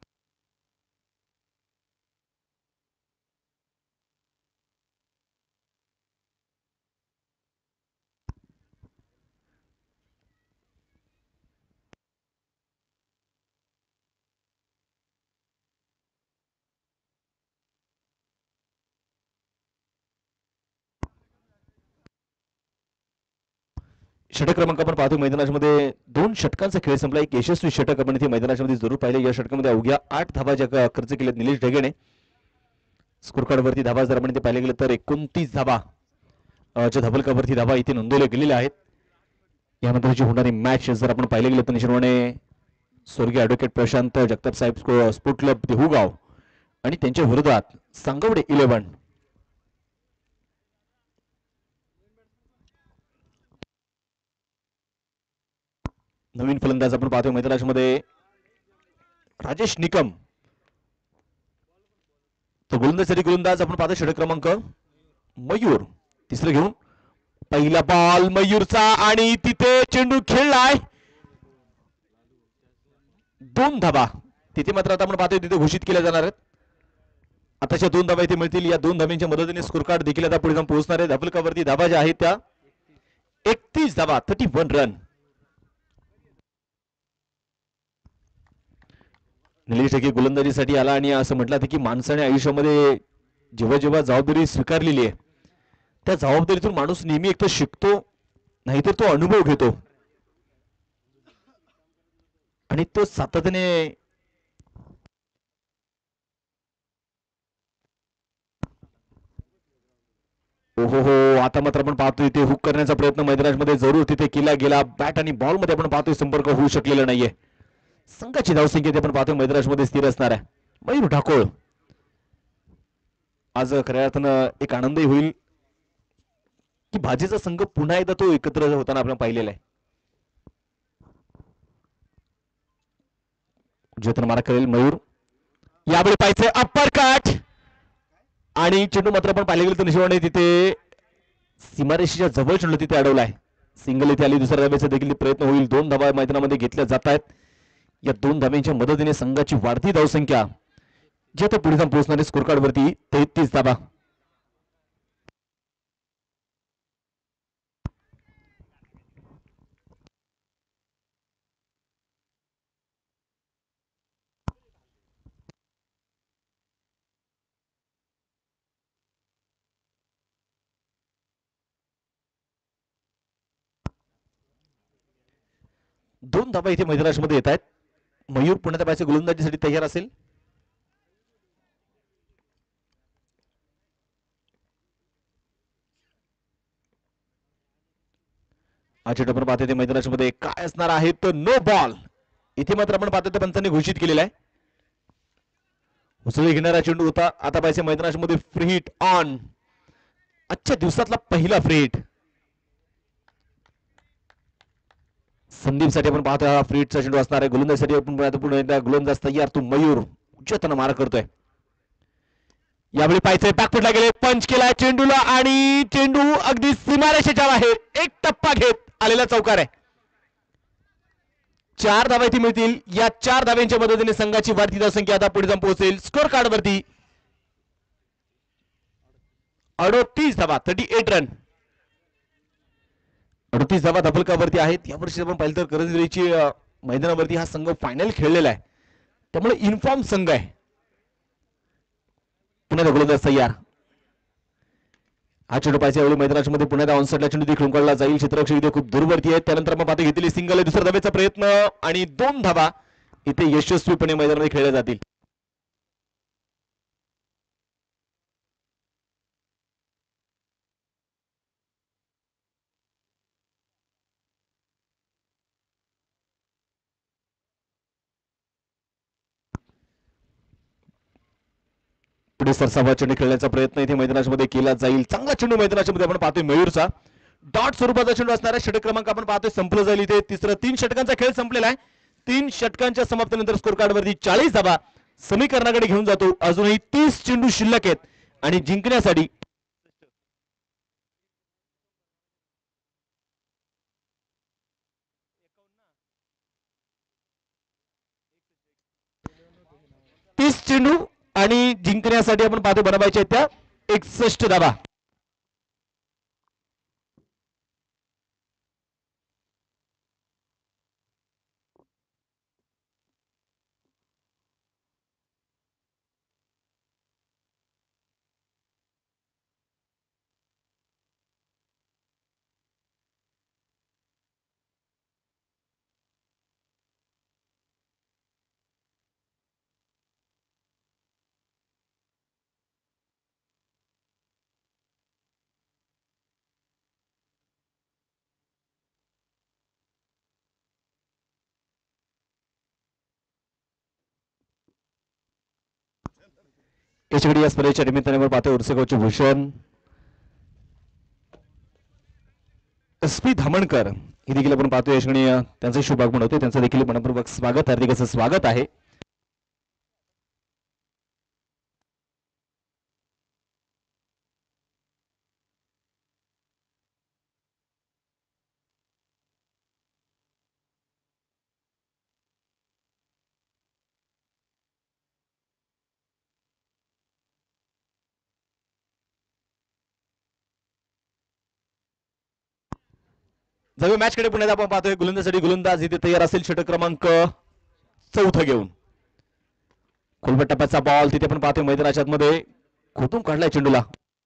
षटक क्रमांक आपण पाहतो मैदानामध्ये 2 षटकांचा खेळ संपला. एक यशस्वी षटक आपण इथे मैदानामध्ये जरूर पाहिले. या षटकामध्ये अवघ्या 8 धावा ज्या खर्च केल्यात निलेश ढगेने. स्कोर कार्ड वरती धावा जर आपण इथे पाहिले गेलं तर 29 धावा च्या धबलकावरती धावा इथे नोंदवल्या गेलेल्या आहेत. यानंतरची होणारी मॅच जर आपण पाहिले गेलं तर निश्चितपणे स्वर्गीय advocate Prashant Jagtap Saheb sport club Dehugaon आणि त्यांच्या विरोधात सांगवडे 11. नवीन फलंदाज आपण पाहतोय मैदानामध्ये राजेश निकम. तो गोलंदाज आपण पाहतोय षटक क्रमांक मयूर तिसरं घेऊन पहिला बॉल मयूरचा आणि तिथे चेंडू खेळलाय 2 धाबा. तिथे मात्र आता आपण पाहतोय तिथे घोषित केल्या जाणार आहेत. आताच्या 2 धाबा इथे मिळतील. या 2 धाब्यांच्या मदतीने स्कोर कार्ड देखील आता पुढे जाऊन पोहोचणार आहे. धपलकावरती धाबा ज्या आहेत त्या 31 धाबा 31 रन. निलेश ढगे गोलंदाजीसाठी आला आणि असं म्हटलं की माणसाने आयुष्यामध्ये जेव्हा जेव्हा जबाबदारी स्वीकारलेली आहे त्या जबाबदारीतून माणूस नेहमी एक तर शिकतो नाहीतर तो अनुभव घेतो आणि तो सातत्याने ओहो हो. आता मात्र आपण पाहतोय ते हुक करण्याचा प्रयत्न मैदानामध्ये जरूर तिथे केला गेला. बॅट आणि बॉल मध्ये आपण पाहतोय संपर्क होऊ शकलेला नाहीये. संघाची धावसंख्या आपण पाहतोय मैदानामध्ये स्थिर असणार आहे. मयूर ढाकोळ आज खऱ्या अर्थानं एक आनंदही होईल की भाजीचा संघ पुन्हा एकदा तो एकत्र होताना आपण पाहिलेला आहे. जतन मारा करेल मयूर. यावेळी पाहिजे अप्पर कट आणि चेंडू मात्र आपण पाहिले गेलं तर निशिवाने तिथे सीमारेषेच्या जवळ चेंडू तिथे अडवलाय. सिंगल इथे आली. दुसऱ्या धाब्याचा देखील प्रयत्न होईल. 2 धाबा मैदानामध्ये घेतल्या जात आहेत. या 2 धाब्यांच्या मदतीने संघाची वाढती धावसंख्या जी आता पुढे जाऊन पोहोचणारी स्कोर कार्ड वरती 33 धाबा. दोन धाबा इथे मैदानामध्ये येत आहेत. मयूर पुण्याच्या बाहेरच्या गोलंदाजीसाठी तयार असेल. आजच्या टप्प्यावर पाहते ते मैदानामध्ये काय असणार आहे तर नो बॉल. इथे मात्र आपण पाहतो पंचांनी घोषित केलेला आहे. उचलून घेणारा चेंडू होता. आता पाहिजे मैदानामध्ये फ्री हिट ऑन. आजच्या दिवसातला पहिला फ्री हिट संदीप साठी आपण पाहतोय. हा फ्री हिटचा चेंडू असणार आहे. गोलंदाजीसाठी आपण पुन्हा एकदा गोलंदाज तयार. तो मयूर उच्चताना मारा करतोय. यावेळी पाहिजे बॅकफुटला गेले. पंच केलाय चेंडूला आणि चेंडू अगदी सीमारेषेच्या बाहेर एक टप्पा घेत आलेला चौकार आहे. 4 धावा इथे मिळतील. या 4 धाव्यांच्या मदतीने संघाची वाढती धावसंख्या आता पुढे जाऊन पोहोचेल स्कोर कार्ड वरती 38 धावा 38 रन. 38 धावा धपलकावरती आहेत. यावर्षी आपण पाहिलं तर करंजीची मैदानावरती हा संघ फायनल खेळलेला आहे. त्यामुळे इन्फॉर्म संघ आहे. पुन्हा गोलंदाज तयार. हा चेंडू पाहिजे यावेळी मैदानामध्ये पुण्यात ऑनसाइडला चेंडू देखील खेळला जाईल. क्षेत्ररक्षक इथे खूप दूरवरती आहे. त्यानंतर मग पाहतो घेतलेली सिंगल आहे. दुसऱ्या धावेचा प्रयत्न आणि 2 धावा इथे यशस्वीपणे मैदानामध्ये खेळल्या जातील. पुढे सरसावा चेंडू खेळण्याचा प्रयत्न इथे मैदानामध्ये केला जाईल. चांगला चेंडू मैदानामध्ये आपण पाहतोय मयूरचा. डॉट स्वरूपाचा चेंडू असणारा षटक क्रमांक आपण पाहतोय संपलं जाईल. इथे तिसरं 3 षटकांचा खेळ संपलेला आहे. 3 षटकांच्या समाप्तीनंतर स्कोर कार्ड वरती 40 धावा समीकरणाकडे घेऊन जातो. अजूनही 30 चेंडू शिल्लक आहेत आणि जिंकण्यासाठी चेंडू आणि जिंकण्यासाठी आपण पाहतो बनवायच्या त्या 61 धावा. याच्याकडे या स्पर्धेच्या निमित्ताने आपण पाहतोय उर्सेगावचे भूषण एस पी धामणकर हे देखील आपण पाहतोय याच्याकडे त्यांचे शुभागमन होते त्यांचं देखील मनपूर्वक स्वागत हार्दिक असं स्वागत आहे. जवळ मॅच कडे पुण्यात आपण पाहतोय गोलंदाजीसाठी गोलंदाज इथे तयार असेल षटक क्रमांक 4 घेऊन खोलबट टप्प्याचा बॉल तिथे आपण पाहतोय मैदानाच्या आतमध्ये खोटून काढलाय चेंडूला.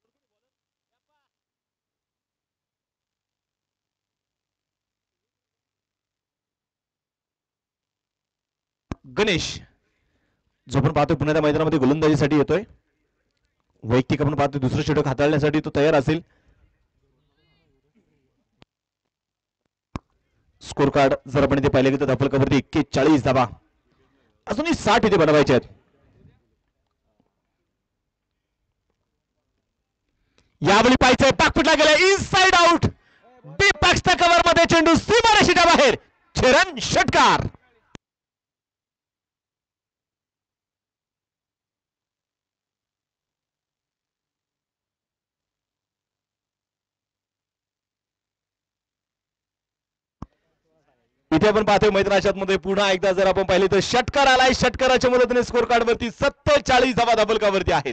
गणेश जो आपण पाहतोय पुण्याच्या मैदानामध्ये गोलंदाजीसाठी येतोय वैयक्तिक आपण पाहतोय दुसरं षटक हाताळण्यासाठी तो तयार असेल. स्कोर कार्ड जर आपण इथे पाहिले तर धापलकावरती 41 धाबा अजूनही 60 इथे बनवायचे आहेत. यावेळी पाहायचंय पाकफुटला गेला इनसाइड आउट डीप बॅक्सच्या कव्हर मध्ये चेंडू सीमारेषेच्या बाहेर छेरन षटकार. इथे आपण पाहतोय मैदानाच्या मध्ये पुन्हा एकदा जर आपण पाहिले तर षटकार आलाय षटकाराच्या मदतीने स्कोर कार्ड वरती 47 धावा धाबलकावरती आहेत.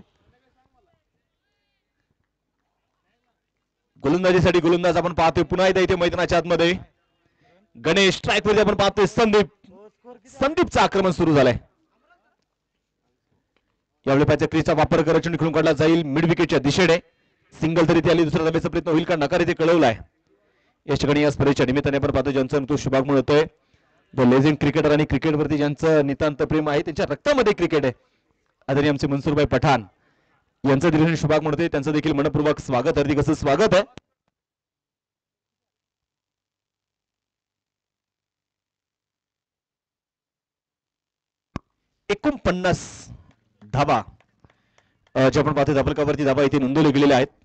गोलंदाजीसाठी गोलंदाज आपण पाहतोय पुन्हा एकदा इथे मैदानाच्या आतमध्ये गणेश स्ट्राईक वरती आपण पाहतोय संदीपचं आक्रमण सुरू झालंय. यावेळी पाहिजे क्रीजचा वापर करत चेंडू खेळून काढला जाईल मिड विकेटच्या दिशेने सिंगल तरी ती आली दुसरा धाब्याचा प्रयत्न होईल का नकार इथे कळवलाय. या ठिकाणी या स्पर्धेच्या निमित्ताने आपण पाहतो ज्यांचं तो शुभागमन होतोय जो लेजेंड क्रिकेटर आणि क्रिकेटवरती ज्यांचं नितांत प्रेम आहे त्यांच्या रक्तामध्ये क्रिकेट आहे आदरणीय आमचे मनसूरभाई पठाण यांचं देखील शुभागमन होते त्यांचं देखील मनपूर्वक स्वागत हार्दिक असं स्वागत आहे. 49 धाबा जे आपण पाहतो धाबलकावरती धाबा इथे नोंदवले गेलेले आहेत.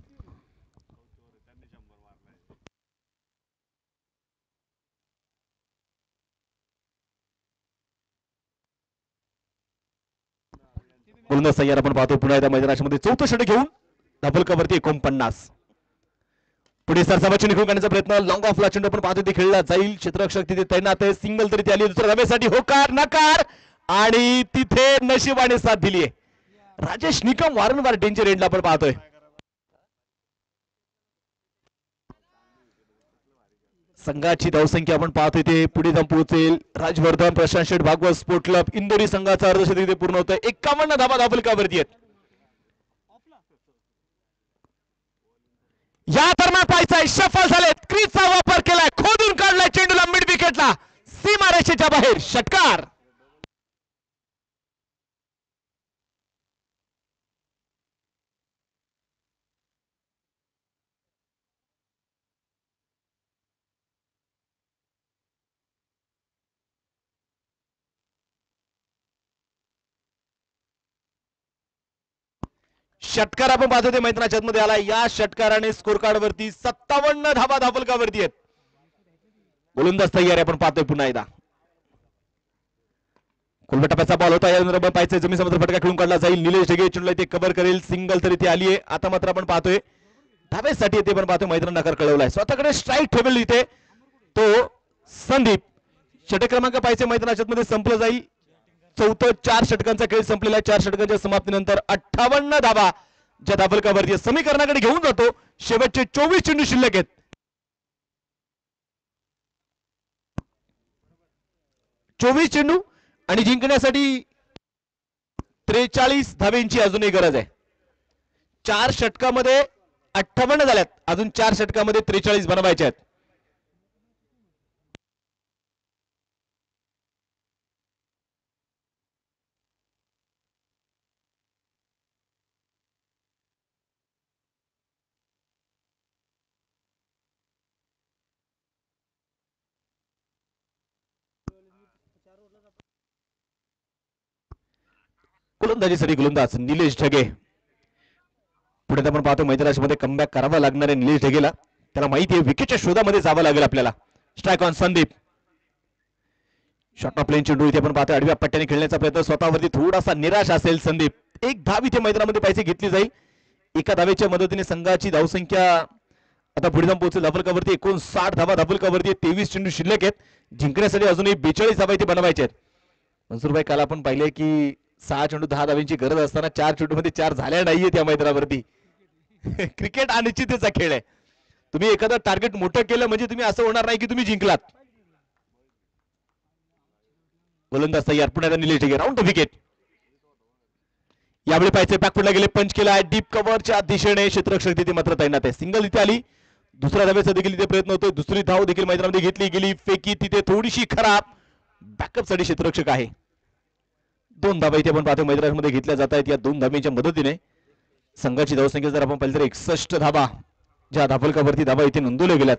गोलंदाज तयार आपण पाहतो पुन्हा एकदा मैदानामध्ये चौथं षटक घेऊन धाबलकावरती 49 पुढे सरसाबाची निघून काढण्याचा प्रयत्न लॉंग ऑफ ला चेंडू आपण पाहतो ते खेळला जाईल क्षेत्ररक्षक तिथे तैनात आहे सिंगल तरी ती आली दुसऱ्या धाब्यासाठी होकार नकार आणि तिथे नशिबाने साथ दिली आहे. राजेश निकम वारंवार डेंजर एंडला आपण पाहतोय. संघाची धावसंख्या आपण पाहतोय ते पुढे जाऊन पोहोचेल राजवर्धन प्रशांत शेठ भागवत स्पोर्ट क्लब इंदोरी संघाचा अर्धशतक इथे पूर्ण होतोय 51 धाबा धाबलकावरती आहेत. या दरम्यान पाहायचाय सफल झाले क्रीजचा वापर केलाय खोदून काढलाय चेंडूला मिड विकेटला सीमारेषेच्या बाहेर षटकार. षटकार आपण पाहतो ते मैदानाच्या मध्ये आला या षटकाराने स्कोर कार्ड वरती 57 धाबा धाबलकावरती आहेत. गोलंदाज तयार आहे आपण पाहतोय पुन्हा एकदा कुलबटाप्याचा बॉल होता यानंतर पाहायचं जमीन समुद्र फटका खेळून काढला जाईल निलेश ढगे चेंडूला ते कव्हर करेल सिंगल तरी ती आली आहे. आता मात्र आपण पाहतोय धाब्यासाठी येते पण पाहतोय मैदान नकार कळवलाय स्वतःकडे स्ट्राईक ठेवल इथे तो संदीप षटक क्रमांक पाहायचे मैदानाच्या मध्ये संपलं जाईल. चौथं 4 षटकांचा खेळ संपलेला आहे 4 षटकांच्या समाप्तीनंतर 58 धाबा ज्या धाबलकावरती समीकरणाकडे घेऊन जातो शेवटचे 24 चेंडू शिल्लक आहेत. 24 चेंडू आणि जिंकण्यासाठी 43 धाब्यांची अजूनही गरज आहे. 4 षटकामध्ये 58 झाल्यात अजून 4 षटकामध्ये 43 बनवायचे आहेत. फलंदाजीसाठी गोलंदाज निलेश ढगे. पुढे आपण पाहतो मैदानामध्ये कमबॅक करावा लागणाऱ्या निलेश ढगेला त्याला माहिती आहे विकेटच्या शोधामध्ये जावं लागेल आपल्याला. Strike on Sandeep. Short of plain चेंडू इथे आपण पाहतो आडव्या पट्ट्याने खेळण्याचा प्रयत्न. स्वतःवरती थोडासा निराश असेल संदीप. एक धाव इथे मैदानामध्ये पाहिजे घेतली जाईल. एका धावेच्या मदतीने संघाची धावसंख्या आता पुढे जाऊन पोहोचेल धावफलकावरती. 59 धावा धावफलकावरती. 23 चेंडू शिल्लक आहेत. जिंकण्यासाठी अजूनही 42 धावा इथे बनवायच्या आहेत. मनसूरभाई काल आपण पाहिले की 6 चेंडू 10 धावांची गरज असताना 4 चेंडूमध्ये 4 झाल्या नाहीये त्या मैदानावरती. क्रिकेट अनिश्चिततेचा खेळ आहे. तुम्ही एखादं टार्गेट मोठं केलं म्हणजे तुम्ही असं होणार नाही की तुम्ही जिंकलात. गोलंदाज तयार. पुन्हा निलेश ढगे राऊंड विकेट. यावेळी पाहिजे बॅकफुटला गेले. पंच केला आहे डीप कव्हरच्या दिशेने. क्षेत्ररक्षक तिथे मात्र तैनात आहे. सिंगल इथे आली. दुसऱ्या धावेचा देखील इथे प्रयत्न होतोय. दुसरी धाव देखील मैदानामध्ये घेतली गेली. फेकी तिथे थोडीशी खराब. बॅकअप साठी क्षेत्ररक्षक आहे. 2 धावा इथे आपण पाहतो मैदानामध्ये घेतल्या जात आहेत. या 2 धावांच्या मदतीने संघाची धावसंख्या जर आपण पाहिलं तर 61 धावा ज्या धावफलकावरती धावा इथे नोंदवल्या गेल्यात.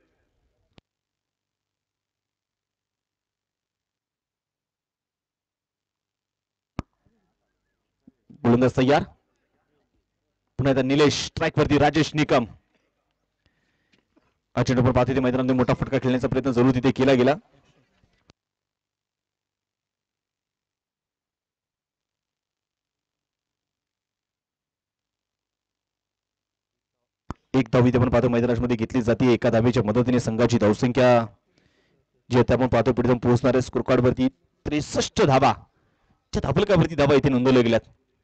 गोलंदाज तयार. पुन्हा एकदा निलेश. स्ट्राईक वरती राजेश निकम. चेंडूवर पाहतो मैदानामध्ये मोठा फटका खेळण्याचा प्रयत्न जरूर तिथे केला गेला. एक धाव इथे आपण पाहतो मैदानामध्ये घेतली जाते. एका धावेच्या मदतीने संघाची धावसंख्या जी आता आपण पाहतो पुढे जाऊन पोहोचणाऱ्या स्कोर कार्ड वरती 63 धावा धावफलकावरती धावा इथे नोंदवल्या गेल्यात.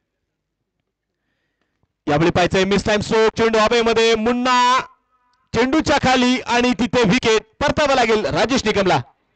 यावेळी पाहायचंय मिस टाइम स्ट्रोक. चेंडू हवेमध्ये. मुन्ना चेंडूच्या खाली आणि तिथे विकेट. परतावा लागेल राजेश निकमला.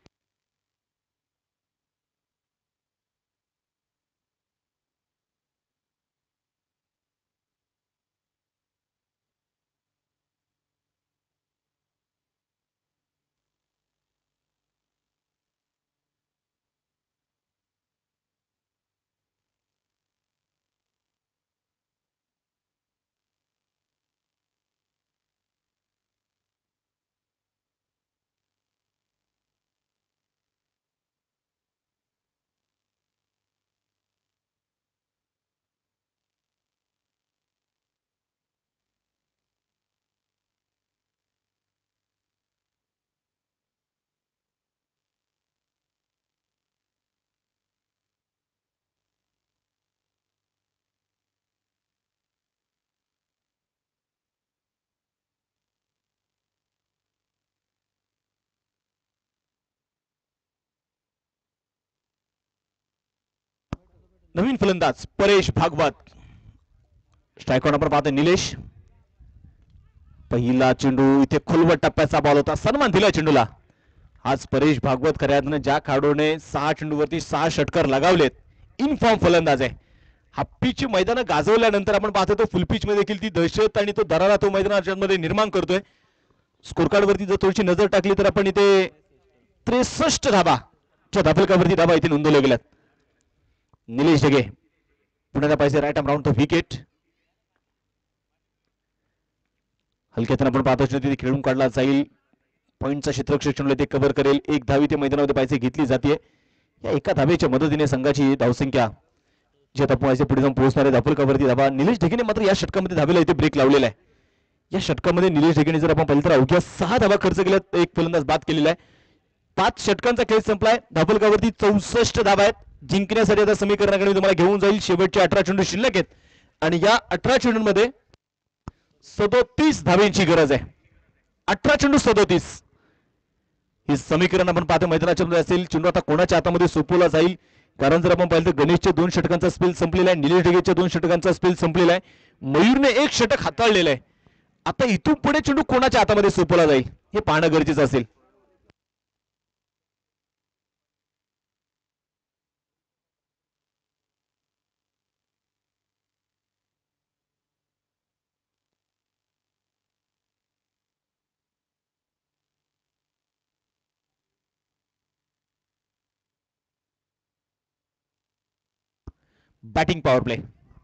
नवीन फलंदाज परेश भागवत. स्ट्राईक आपण पाहतो निलेश. पहिला चेंडू इथे खोलवट टप्प्याचा बॉल होता. सन्मान दिला चेंडूला. आज परेश भागवत खऱ्या अर्थाने ज्या खेळाडूने 6 चेंडूवरती 6 षटकार लगावलेत इनफॉर्म फलंदाज आहे. हा पिच मैदान गाजवल्यानंतर आपण पाहतो तो फुल पिच मध्ये देखील ती दहशत आणि तो दरारा तो मैदानामध्ये निर्माण करतोय. स्कोर कार्ड वरती जर थोडीशी नजर टाकली तर आपण इथे 63 धावा धावफलकावरती धावा इथे नोंदवल्या गेल्यात. निलेश ढगे पुन्हा पाहिजे right arm round the wicket. हलक्यातून आपण पाहतो तिथे खेळून काढला जाईल. पॉईंटचा क्षेत्ररक्षक चेंडू ते कव्हर करेल. एक धावी ते मैदानामध्ये पाहिजे घेतली जाते. या एका धावेच्या मदतीने संघाची धावसंख्या जी आता पुढे जाऊन पोहोचणारे धावफलकावरती धावा. निलेश ढगेने मात्र या षटकामध्ये धावेला इथे ब्रेक लावलेला आहे. या षटकामध्ये निलेश ढगेने जर आपण पाहिलं तर अवघ्या 6 धावा खर्च केल्या. एक फलंदाज बाद केलेला आहे. 5 षटकांचा खेळ संपलाय. धावफलकावरती 64 धावा आहेत. जिंकण्यासाठी आता समीकरणाकडे तुम्हाला घेऊन जाईल. शेवटचे 18 चेंडू शिल्लक आहेत आणि या 18 चेंडूंमध्ये 37 धावेंची गरज आहे. 18 चेंडू 37. हे समीकरण आपण पाहतो मैदानाच्या मध्ये असेल. चेंडू आता कोणाच्या हातामध्ये सोपवला जाईल. कारण जर आपण पाहिलं तर गणेशचे 2 षटकांचा स्पेल संपलेला आहे. निलेश ढगेच्या 2 षटकांचा स्पेल संपलेला आहे. मयूरने 1 षटक हाताळलेलं आहे. आता इथून पुढे चेंडू कोणाच्या हातामध्ये सोपवला जाईल हे पाहणं गरजेचं असेल. Batting power play.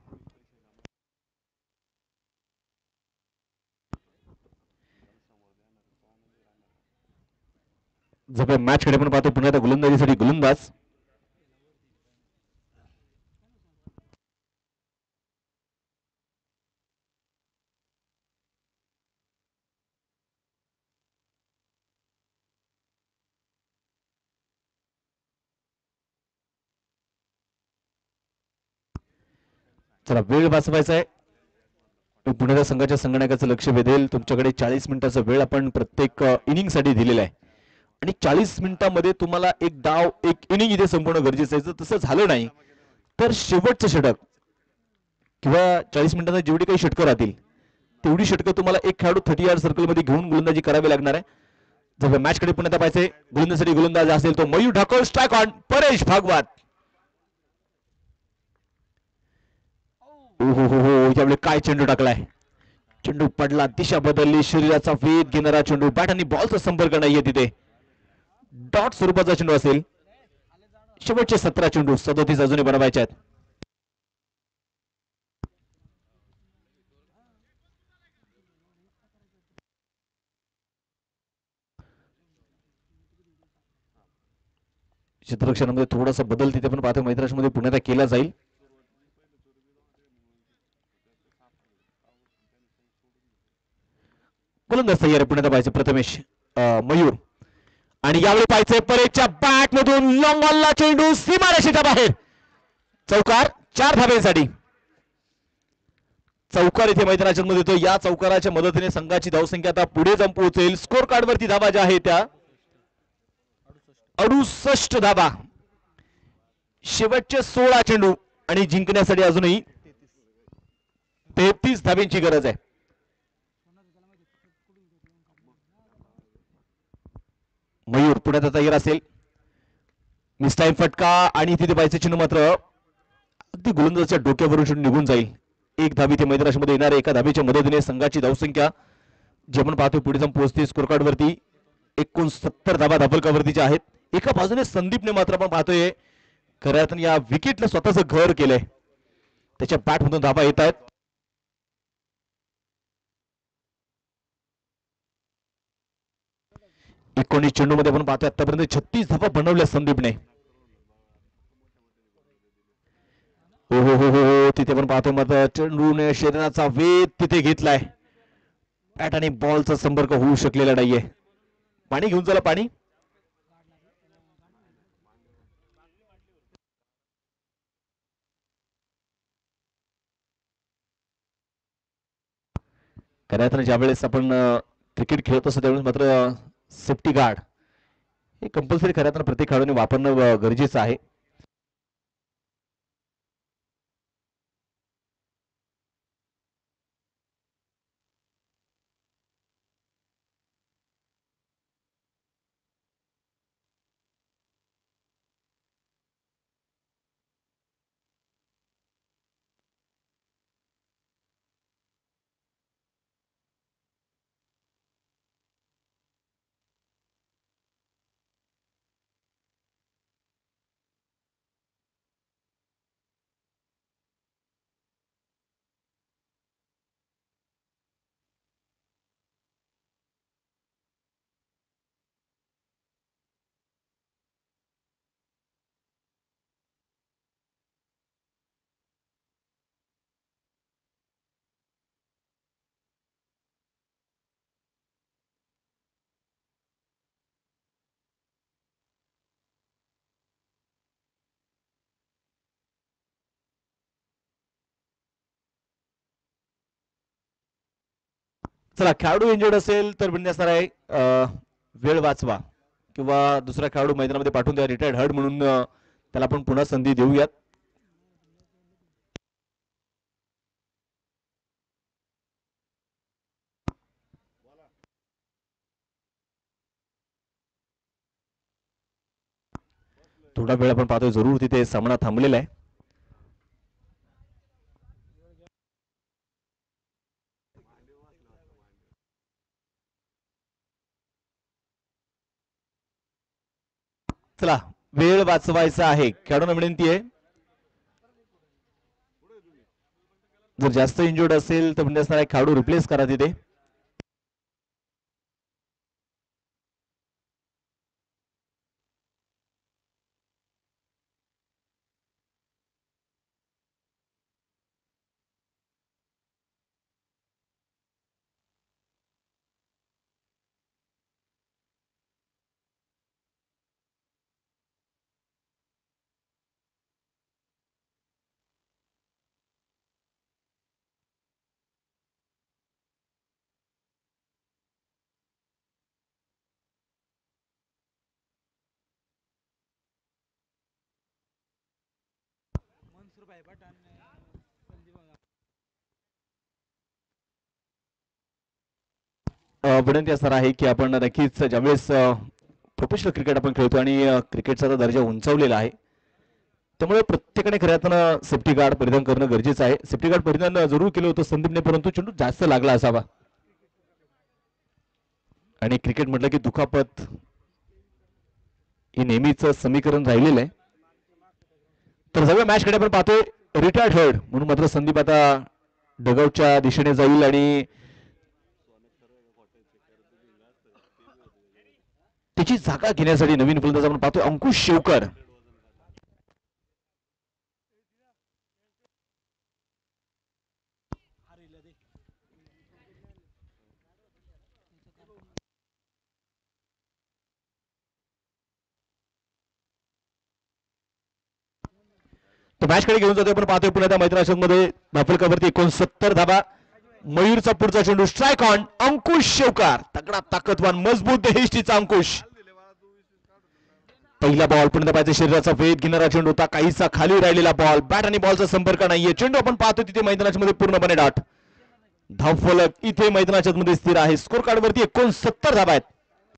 जर मॅच कडे पण पाहतो पुन्हा गोलंदाजीसाठी गोलंदाज चला वेळ वाचवायचा आहे. पुण्याच्या संघाच्या संगणकाचं लक्ष वेधेल. तुमच्याकडे 40 मिनिटाचा वेळ आपण प्रत्येक इनिंग साठी दिलेला आहे आणि 40 मिनिटांमध्ये तुम्हाला एक डाव एक इनिंग इथे संपवणं गरजेचं आहे. जर तसं झालं नाही तर शेवटचं षटक किंवा 40 मिनिटांना जेवढी काही षटकं राहतील तेवढी षटकं तुम्हाला एक खेळाडू 30 यार्ड सर्कलमध्ये घेऊन गोलंदाजी करावी लागणार आहे. जर मॅच कडे पुण्यात पाहिजे गोलंदाजीसाठी गोलंदाज असेल तो मयूर ठाकूर स्ट्राईक ऑन परेश भागवत. हो हो हो यावेळी काय चेंडू टाकलाय. चेंडू पडला दिशा बदलली शरीराचा वेध घेणारा चेंडू बॅट आणि बॉलचा संपर्क नाहीये तिथे डॉट स्वरूपाचा चेंडू असेल. शेवटचे 17 चेंडू 37 अजूनही बनवायचे आहेत. क्षेत्ररक्षणामध्ये थोडासा बदल तिथे पण पाहतो मैदानामध्ये पुण्यात केला जाईल. गोलंदाज तयार पुण्यात पाहिजे प्रथमेश मयूर आणि यावेळी पाहिजे परेच्या बॅट मधून लॉंगॉलला चेंडू सीमारेषेच्या बाहेर चौकार 4 धाब्यांसाठी. चौकार इथे मैदानाच्या मध्ये येतो. या चौकाराच्या मदतीने संघाची धावसंख्या आता पुढे जाऊन पोहोचेल. स्कोर कार्ड वरती धावा ज्या आहेत त्या 68 धाबा. शेवटचे 16 चेंडू आणि जिंकण्यासाठी अजूनही 33 धाब्यांची गरज आहे. मयूर पुण्यात तयार असेल. मिस्टाईम फटका आणि तिथे पाहिजे चेंडू मात्र अगदी गोलंदाजाच्या डोक्यावरून चेंडू निघून जाईल. एक धाबी ते मैदानामध्ये येणाऱ्या एका धाबीच्या मदतीने संघाची धावसंख्या जे आपण पाहतोय पुढे जाऊन पोहोचते. स्कोर कार्ड वरती 69 धाबा धाबलकावरतीच्या आहेत. एका बाजूने संदीपने मात्र आपण पाहतोय खऱ्या अर्थाने या विकेटला स्वतःच घर केलंय. त्याच्या बॅटमधून धाबा येत आहेत. एकोणीस चेंडू मध्ये आपण पाहतोय आतापर्यंत 36 धाबा बनवल्या संदीपने. हो हो हो हो तिथे पण पाहतो मात्र चेंडूने शरीराचा वेध तिथे घेतलाय. बॅट आणि बॉलचा संपर्क होऊ शकलेला नाहीये. पाणी घेऊन चला पाणी. खऱ्या अर्थाने ज्यावेळेस आपण क्रिकेट खेळत असतो त्यावेळेस मात्र सेफ्टी गार्ड हे कंपल्सरी खऱ्या अर्थाने प्रत्येक खेळाडूने वापरणं गरजेचं आहे. चला खेळाडू इंजर्ड असेल तर विनय असणार आहे वेळ वाचवा किंवा दुसरा खेळाडू मैदानामध्ये पाठवून द्या. रिटायर्ड हर्ड म्हणून त्याला आपण पुन्हा संधी देऊयात. थोडा वेळ आपण पाहतोय जरूर तिथे सामना थांबलेला आहे. चला वेळ वाचवायचा आहे. खेळाडूंना विनंती आहे जर जास्त इंजुर्ड असेल तर म्हणजे असणार खेळाडू रिप्लेस करा तिथे. विनंती असणार आहे की आपण नक्कीच ज्यावेळेस प्रोफेशनल क्रिकेट आपण खेळतो आणि क्रिकेटचा दर्जा उंचावलेला आहे, त्यामुळे प्रत्येकाने खऱ्या अर्थानं सेफ्टी गार्ड परिधान करणं गरजेचं आहे. सेफ्टी गार्ड परिधान जरूर केलं होतं संदीपने, परंतु चेंडू जास्त लागला असावा. आणि क्रिकेट म्हटलं की दुखापत हे नेहमीच समीकरण राहिलेलं आहे. तर सगळं मॅच कडे आपण पाहतोय रिटायर्ड हेड म्हणून मात्र संदीप आता डगआउटच्या दिशेने जाईल आणि त्याची जागा घेण्यासाठी नवीन फलंदाज आपण पाहतोय अंकुश शेवकर. तो मॅच कडे घेऊन जातो आपण पाहतोय पुन्हा त्या मैत्रिणीमध्ये धाफलकावरती 69 धाबा. मयूरचा पुढचा चेंडू स्ट्राईक ऑन. अंकुश शेवकार तगडा ताकदवान मजबूत देहिष्टीचा अंकुश. पहिला बॉल पुन्हा पाहिजे शरीराचा वेध घेणारा चेंडू होता, काहीसा खाली राहिलेला बॉल. बॅट आणि बॉलचा संपर्क नाहीये. चेंडू आपण पाहतो तिथे मैदानाच्या मध्ये पूर्णपणे डाट. धावफलक इथे मैदानाच्या मध्ये स्थिर आहे. स्कोर कार्ड वरती 69 धाबा आहेत.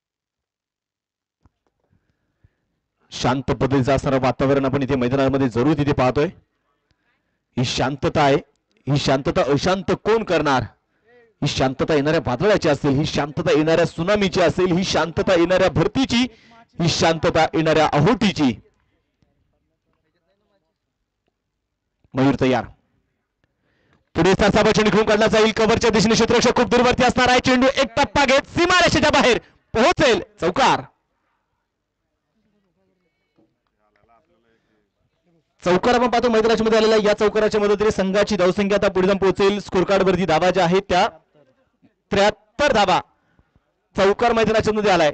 शांत पद्धतीचं असणारं वातावरण आपण इथे मैदानामध्ये जरूर तिथे पाहतोय. ही शांतता आहे. ही शांतता अशांत कोण करणार? ही शांतता येणाऱ्या वादळाची असेल, ही शांतता येणाऱ्या सुनामीची असेल, ही शांतता येणाऱ्या भरतीची, ही शांतता येणाऱ्या अहोटीची. मयूर तयार. पुढे सासाबा चेंडू घेऊन काढला जाईल. कव्हरच्या दिशेने क्षेत्ररक्षक खूप दूरवरती असणार आहे. चेंडू एक टप्पा घेत सीमारेषेच्या बाहेर पोहोचेल. चौकार. चौकार आपण पाहतो मैदानाच्या मध्ये आलेला. या चौकाराच्या मदतीने संघाची धावसंख्या आता पुढे जाऊन पोहोचेल. स्कोर कार्ड वरती धावा ज्या आहेत त्या 73 धावा. चौकार मैदानाच्या मध्ये आलाय.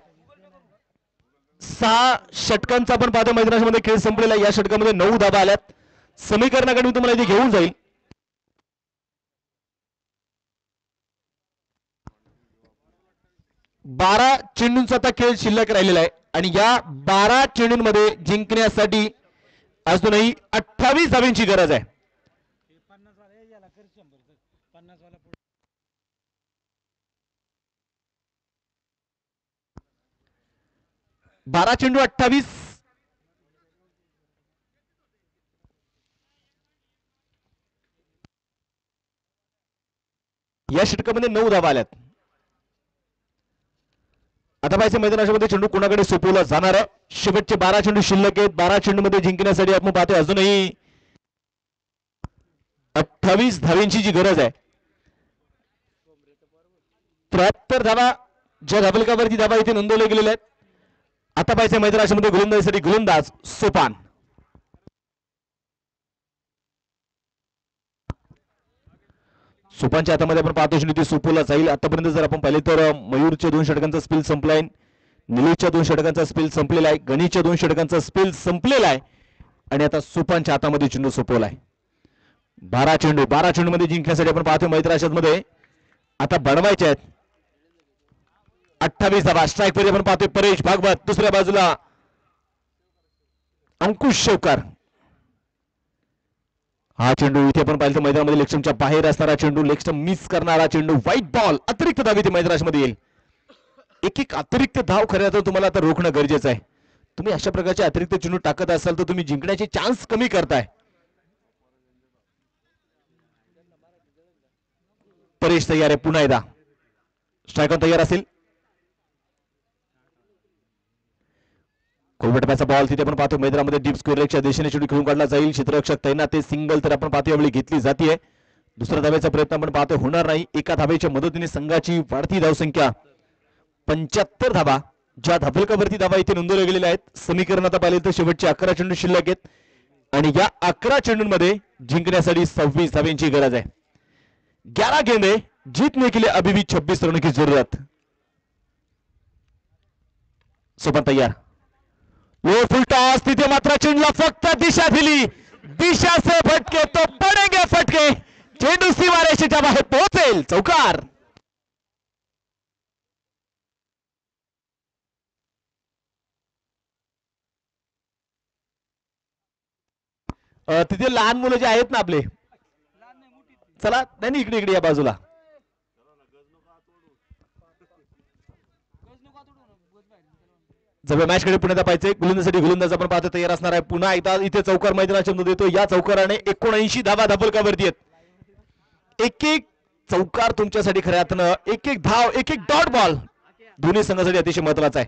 6 षटकांचा आपण पाहतो मैदानाच्या मध्ये खेळ संपलेला. या षटकामध्ये 9 धावा आल्यात. समीकरणाकडे मी तुम्हाला इथे घेऊन जाईल. बारा चेंडूंचा आता खेळ शिल्लक राहिलेला आहे आणि या 12 चेंडूंमध्ये जिंकण्यासाठी अजूनही 28 धावांची गरज आहे. 12 चेंडू 28. या षटकामध्ये 9 धावा आल्यात. आता पाहिजे मैदानाच्या मध्ये चेंडू कोणाकडे सोपवला जाणार आहे. शेवटचे 12 चेंडू शिल्लक आहेत. 12 चेंडू मध्ये जिंकण्यासाठी आपण पाहतोय अजूनही 28 धावांची जी गरज आहे. 73 धावा ज्या धाबलकावरती धावा इथे नोंदवल्या गेलेल्या आहेत. आता पाहिजे मैदानाच्या मध्ये गोलंदाजीसाठी गोलंदाज सोपान. सोपानच्या हातामध्ये आपण पाहतो चेंडू सोपवला जाईल. आतापर्यंत जर आपण पाहिले तर मयूरच्या 2 षटकांचा स्पेल संपलाय. निलेशच्या 2 षटकांचा स्पेल संपलेला आहे. गणेशच्या 2 षटकांचा स्पेल संपलेला आहे आणि आता सोपानच्या हातामध्ये चेंडू सोपवलाय. 12 चेंडू मध्ये जिंकण्यासाठी आपण पाहतोय मैदानाच्या मध्ये आता बनवायचे आहेत. 28 धावा. स्ट्राईक मध्ये आपण पाहतोय परेश भागवत. दुसऱ्या बाजूला अंकुश शेवकर. हा चेंडू इथे आपण पाहिलं तर मैदानामध्ये लेग बाहेर असणारा चेंडू, लेग मिस करणारा चेंडू, व्हाईट बॉल. अतिरिक्त धाव इथे मैदानाच्या मध्ये येईल. एक अतिरिक्त धाव खऱ्या तर तुम्हाला आता रोखणं गरजेचं आहे. तुम्ही अशा प्रकारचे अतिरिक्त चेंडू टाकत असाल तर तुम्ही जिंकण्याचे चान्स कमी करताय. परेश तयार आहे. पुन्हा एकदा स्ट्राईक ऑन तयार असेल. कोलबटप्याचा बॉल तिथे आपण पाहतो मैदानामध्ये डीप स्कोरच्या दिशेने चेंडू खेळून काढला जाईल. क्षेत्ररक्षक तैनात ते सिंगल तर आपण पाहतो यावेळी घेतली जाते. दुसऱ्या धावेचा प्रयत्न आपण पाहतो होणार नाही. एका धावेच्या मदतीने संघाची वाढती धावसंख्या 75 धावा ज्या धाबलकावरती धावा इथे नोंदवल्या गेलेल्या आहेत. समीकरण आता पाहिले तर शेवटचे 11 चेंडू शिल्लक आहेत आणि या 11 चेंडूंमध्ये जिंकण्यासाठी 26 धाव्यांची गरज आहे. 11 गेंदे जीतने के लिए अभी भी 26 रनों की जरूरत. सोबत तयार. Low full toss. तिथे मात्र चेंडूला फक्त दिशा दिली. दिशा से फटके तो पडेंगे फटके. चेंडू सीमारेषेच्या बाहेर पोहोचेल. चौकार. तिथे लहान मुलं जे आहेत ना आपले, चला नाही इकडे इकडे या बाजूला. जवळ मॅच कडे पुण्यात पाहिजे. गोलंदाजीसाठी गोलंदाज आपण पाहतो तयार असणार आहे. पुन्हा एकदा इथे चौकार मैदानाच्या मध्ये येतो. या चौकाराने 79 धावा धापलकावरती आहेत. एक एक चौकार तुमच्यासाठी खऱ्या अर्थानं एक एक धाव एक एक डॉट बॉल दोन्ही संघासाठी अतिशय महत्वाचा आहे.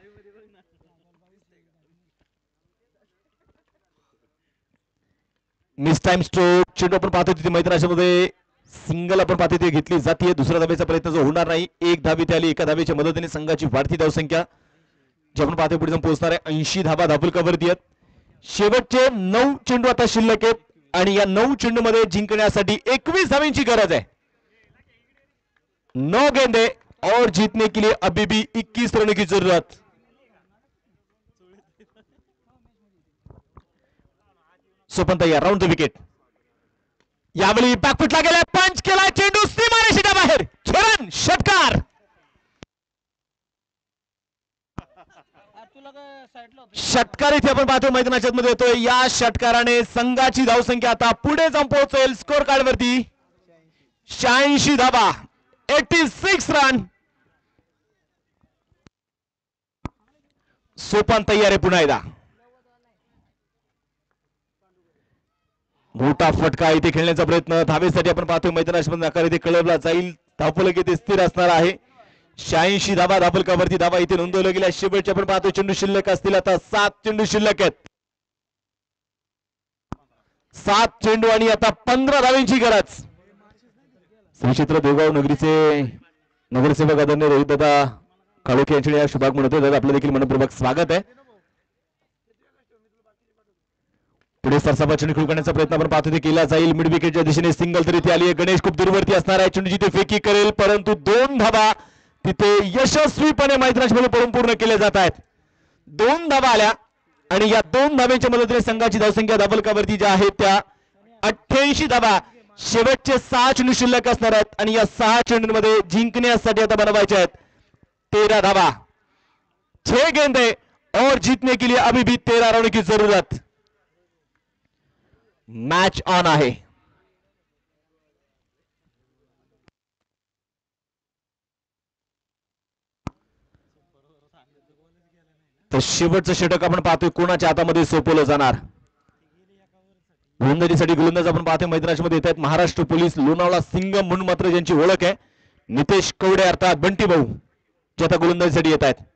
मिस टाइम स्ट्रोक चेंडू आपण पाहतो तिथे मैदानाच्या मध्ये सिंगल आपण पाहतो ते घेतली जाते. दुसऱ्या धावेचा प्रयत्न जो होणार नाही. एक धाव इथे आली. एका धावेच्या मदतीने संघाची वाढती धावसंख्या जे आपण पाहतो पुढे जाऊन पोहोचणार आहे. 80 धावा धापलकावरती आहेत. शेवटचे 9 चेंडू आता शिल्लक आहेत आणि या 9 चेंडू मध्ये जिंकण्यासाठी 21 धावांची गरज आहे. 9 गेंदे और जीतने के लिए अभी भी 21 रनों की जरूरत. सोपन तयार राऊंड द विकेट. यावेळी बॅकफुटला गेला. पंच केला. चेंडू सीमारेषेच्या बाहेर. छरण षटकार. षटकार इथे आपण पाहतो मैदानाच्या मध्ये येतोय. या षटकाराने संघाची धावसंख्या आता पुढे जाऊन पोहोचेल स्कोर कार्ड वरती 86 धावा 86 रन. सोपान तयार आहे पुन्हा एकदा. मोठा फटका इथे खेळण्याचा प्रयत्न धावेसाठी आपण पाहतोय मैदानाच्या मध्ये आकार इथे कळवला जाईल. धावफलक इथे स्थिर असणार आहे. 86 धावा धापलकावरती धावा इथे नोंदवल्या गेल्या. शेवटचे आपण पाहतो चेंडू शिल्लक असतील. आता 7 चेंडू शिल्लक आहेत. 7 चेंडू आणि आता 15 धावांची गरज. श्री क्षेत्र देवगाव नगरीचे नगरसेवक आदरणीय रोहित दादा काळोखे यांच्या या शुभाग म्हणतोय. दादा आपलं देखील मनपूर्वक स्वागत आहे. पुढे सरसाबा चेंडू खेळू करण्याचा प्रयत्न आपण पाहतो ते केला जाईल. मिड विकेटच्या दिशेने सिंगल तरी ती आली आहे. गणेश खूप दूरवरती असणार आहे. चेंडू जिथे फेकी करेल परंतु 2 धावा तिथे यशस्वीपणे मैदानामध्ये पडून पूर्ण केले जात आहेत. 2 धावा आल्या आणि या 2 धाव्यांच्या मदतीने संघाची धावसंख्या धापलकावरती ज्या आहेत त्या 88 धावा. शेवटचे 6 चेंडू शिल्लक असणार आहेत आणि या 6 चेंडूंमध्ये जिंकण्यासाठी आता बनवायचे आहेत 13 धावा. 6 गेंदे और जीतने के लिए अभी भी 13 रनों की जरूरत. मॅच ऑन आहे. तर शेवटचं षटक आपण पाहतोय कोणाच्या हातामध्ये सोपवलं जाणार. गोलंदाजीसाठी गोलंदाज आपण पाहतोय मैदानाच्या मध्ये येत आहेत महाराष्ट्र पोलीस लोणावळा सिंगम म्हणून मात्र ज्यांची ओळख आहे नितेश कवडे अर्थात बंटी भाऊ जे आता गोलंदाजीसाठी येत आहेत.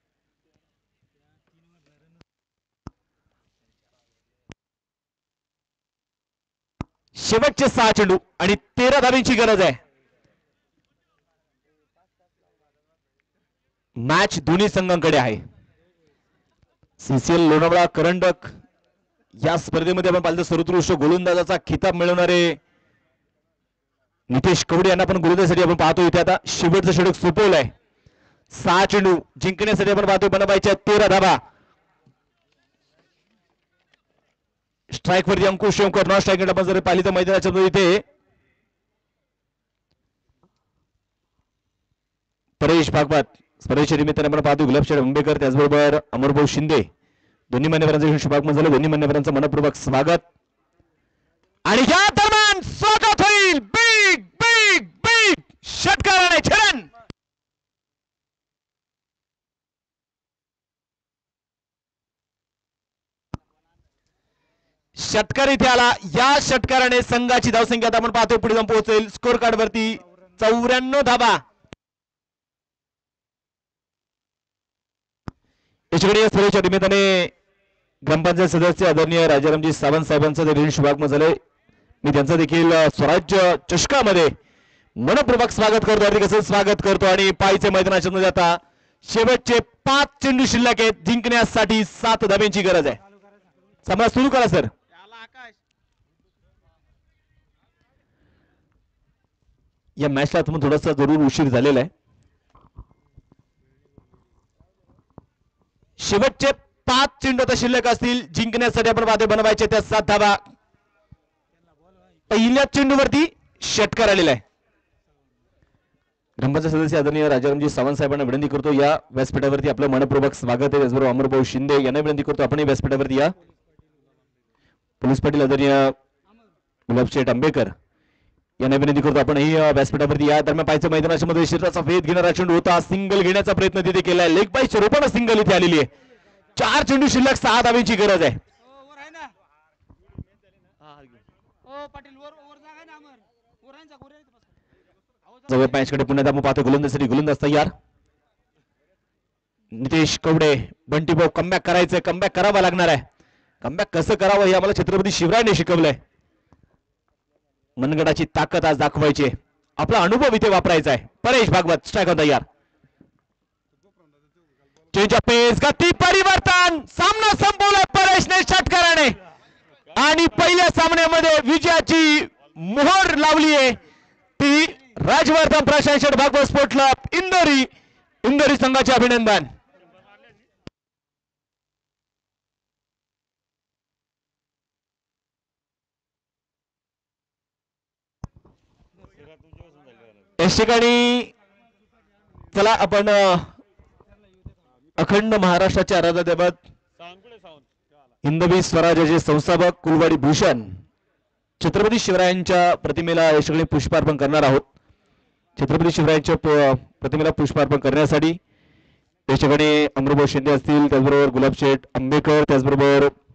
शेवटचे 6 चेंडू आणि 13 धावांची गरज आहे. मॅच दोन्ही संघांकडे आहे. सीसीएल लोणावळा करंडक या स्पर्धेमध्ये आपण पाहिलं सर्वोत्कृष्ट गोलंदाजाचा खिताब मिळवणारे नितेश कवडे यांना पण गोलंदाजीसाठी आपण पाहतो. इथे आता शेवटचं षटक सोपवलंय. 6 चेंडू जिंकण्यासाठी आपण पाहतो बनवायच्या 13 धावा. स्ट्राइक वरती अंकुश शंकर नॉन स्ट्राइक आपण जर पाहिली तर मैदानाच्या इथे परेश भागवत स्पर्धेच्या निमित्ताने आपण पाहतो गुलाबशेठ मुंबईकर त्याचबरोबर अमरभाऊ शिंदे दोन्ही मान्यवरांचं शुभागमन झालं. दोन्ही मान्यवरांचं मनपूर्वक स्वागत. आणि या दरम्यान स्वागत होईल बिग बिग बिग षटकाराने. छरण षटकार इथे आला. या षटकाराने संघाची धावसंख्या आपण पाहतो पुढे जाऊन पोहोचेल स्कोर कार्ड वरती 94 धावा. याच्याकडे या स्पर्धेच्या निमित्ताने ग्रामपंचायत सदस्य आदरणीय राजारामजी सावंत साहेबांचं देखील शुभागमन झालंय. मी त्यांचं देखील स्वराज्य चषकामध्ये मनपूर्वक स्वागत करतो. हार्दिक असं स्वागत करतो. आणि पायचे मैदानाच्या मध्ये आता शेवटचे 5 चेंडू शिल्लक आहेत. जिंकण्यासाठी 7 धाब्यांची गरज आहे. सामना सुरू करा सर. या मॅचला तुम्ही थोडासा जरूर उशीर झालेला आहे. शेवटचे 5 चेंडू आता शिल्लक असतील. जिंकण्यासाठी आपण वादे बनवायचे त्या 7 धावा. पहिल्या चेंडूवरती षटकार आलेला आहे. ग्रामपंचायत सदस्य आदरणीय राजारामजी सावंत साहेबांना विनंती करतो या व्यासपीठावरती आपलं मनपूर्वक स्वागत आहे. त्याचबरोबर अमरभाऊ शिंदे यांना विनंती करतो आपणही व्यासपीठावरती या. पोलीस पाटील आदरणीय गुलाबशेठ आंबेकर यांना विनंती करतो आपण ही व्यासपीठावरती या दरम्यान पाहायचं मैदानाच्या मध्ये शरीराचा वेध घेणारा चेंडू होता. सिंगल घेण्याचा प्रयत्न तिथे केलाय. लेग बाय स्वरूपानं सिंगल इथे आलेली आहे. 4 चेंडू शिल्लक 6 धाब्यांची गरज आहे. जवळ पॅचकडे पुन्हा आपण पाहतो गोलंदाजसाठी गोलंदाज तयार. नितेश कवडे बंटी भाऊ कमबॅक करायचं, कमबॅक करावा लागणार आहे. कमबॅक कसं करावं हे आम्हाला छत्रपती शिवरायाने शिकवलंय. मनगडाची ताकद आज दाखवायची, आपला अनुभव इथे वापरायचा आहे. परेश भागवत स्ट्राईक तयार. चेंज ऑफ पेस, गती परिवर्तन, सामना संपवला परेशने षटकाराने आणि पहिल्या सामन्यामध्ये विजयाची मोहर लावली आहे ती राजवर्धन प्रशासन भागवत स्पोर्ट क्लब इंदोरी संघाचे अभिनंदन. याच ठिकाणी चला आपण अखंड महाराष्ट्राचे आराध्य दैवत हिंदवी स्वराज्याचे संस्थापक कुलवाडी भूषण छत्रपती शिवरायांच्या प्रतिमेला या ठिकाणी पुष्पार्पण करणार आहोत. छत्रपती शिवरायांच्या प्रतिमेला पुष्पार्पण करण्यासाठी या ठिकाणी अमृभाऊ शिंदे असतील, त्याचबरोबर गुलाबशेठ आंबेकर, त्याचबरोबर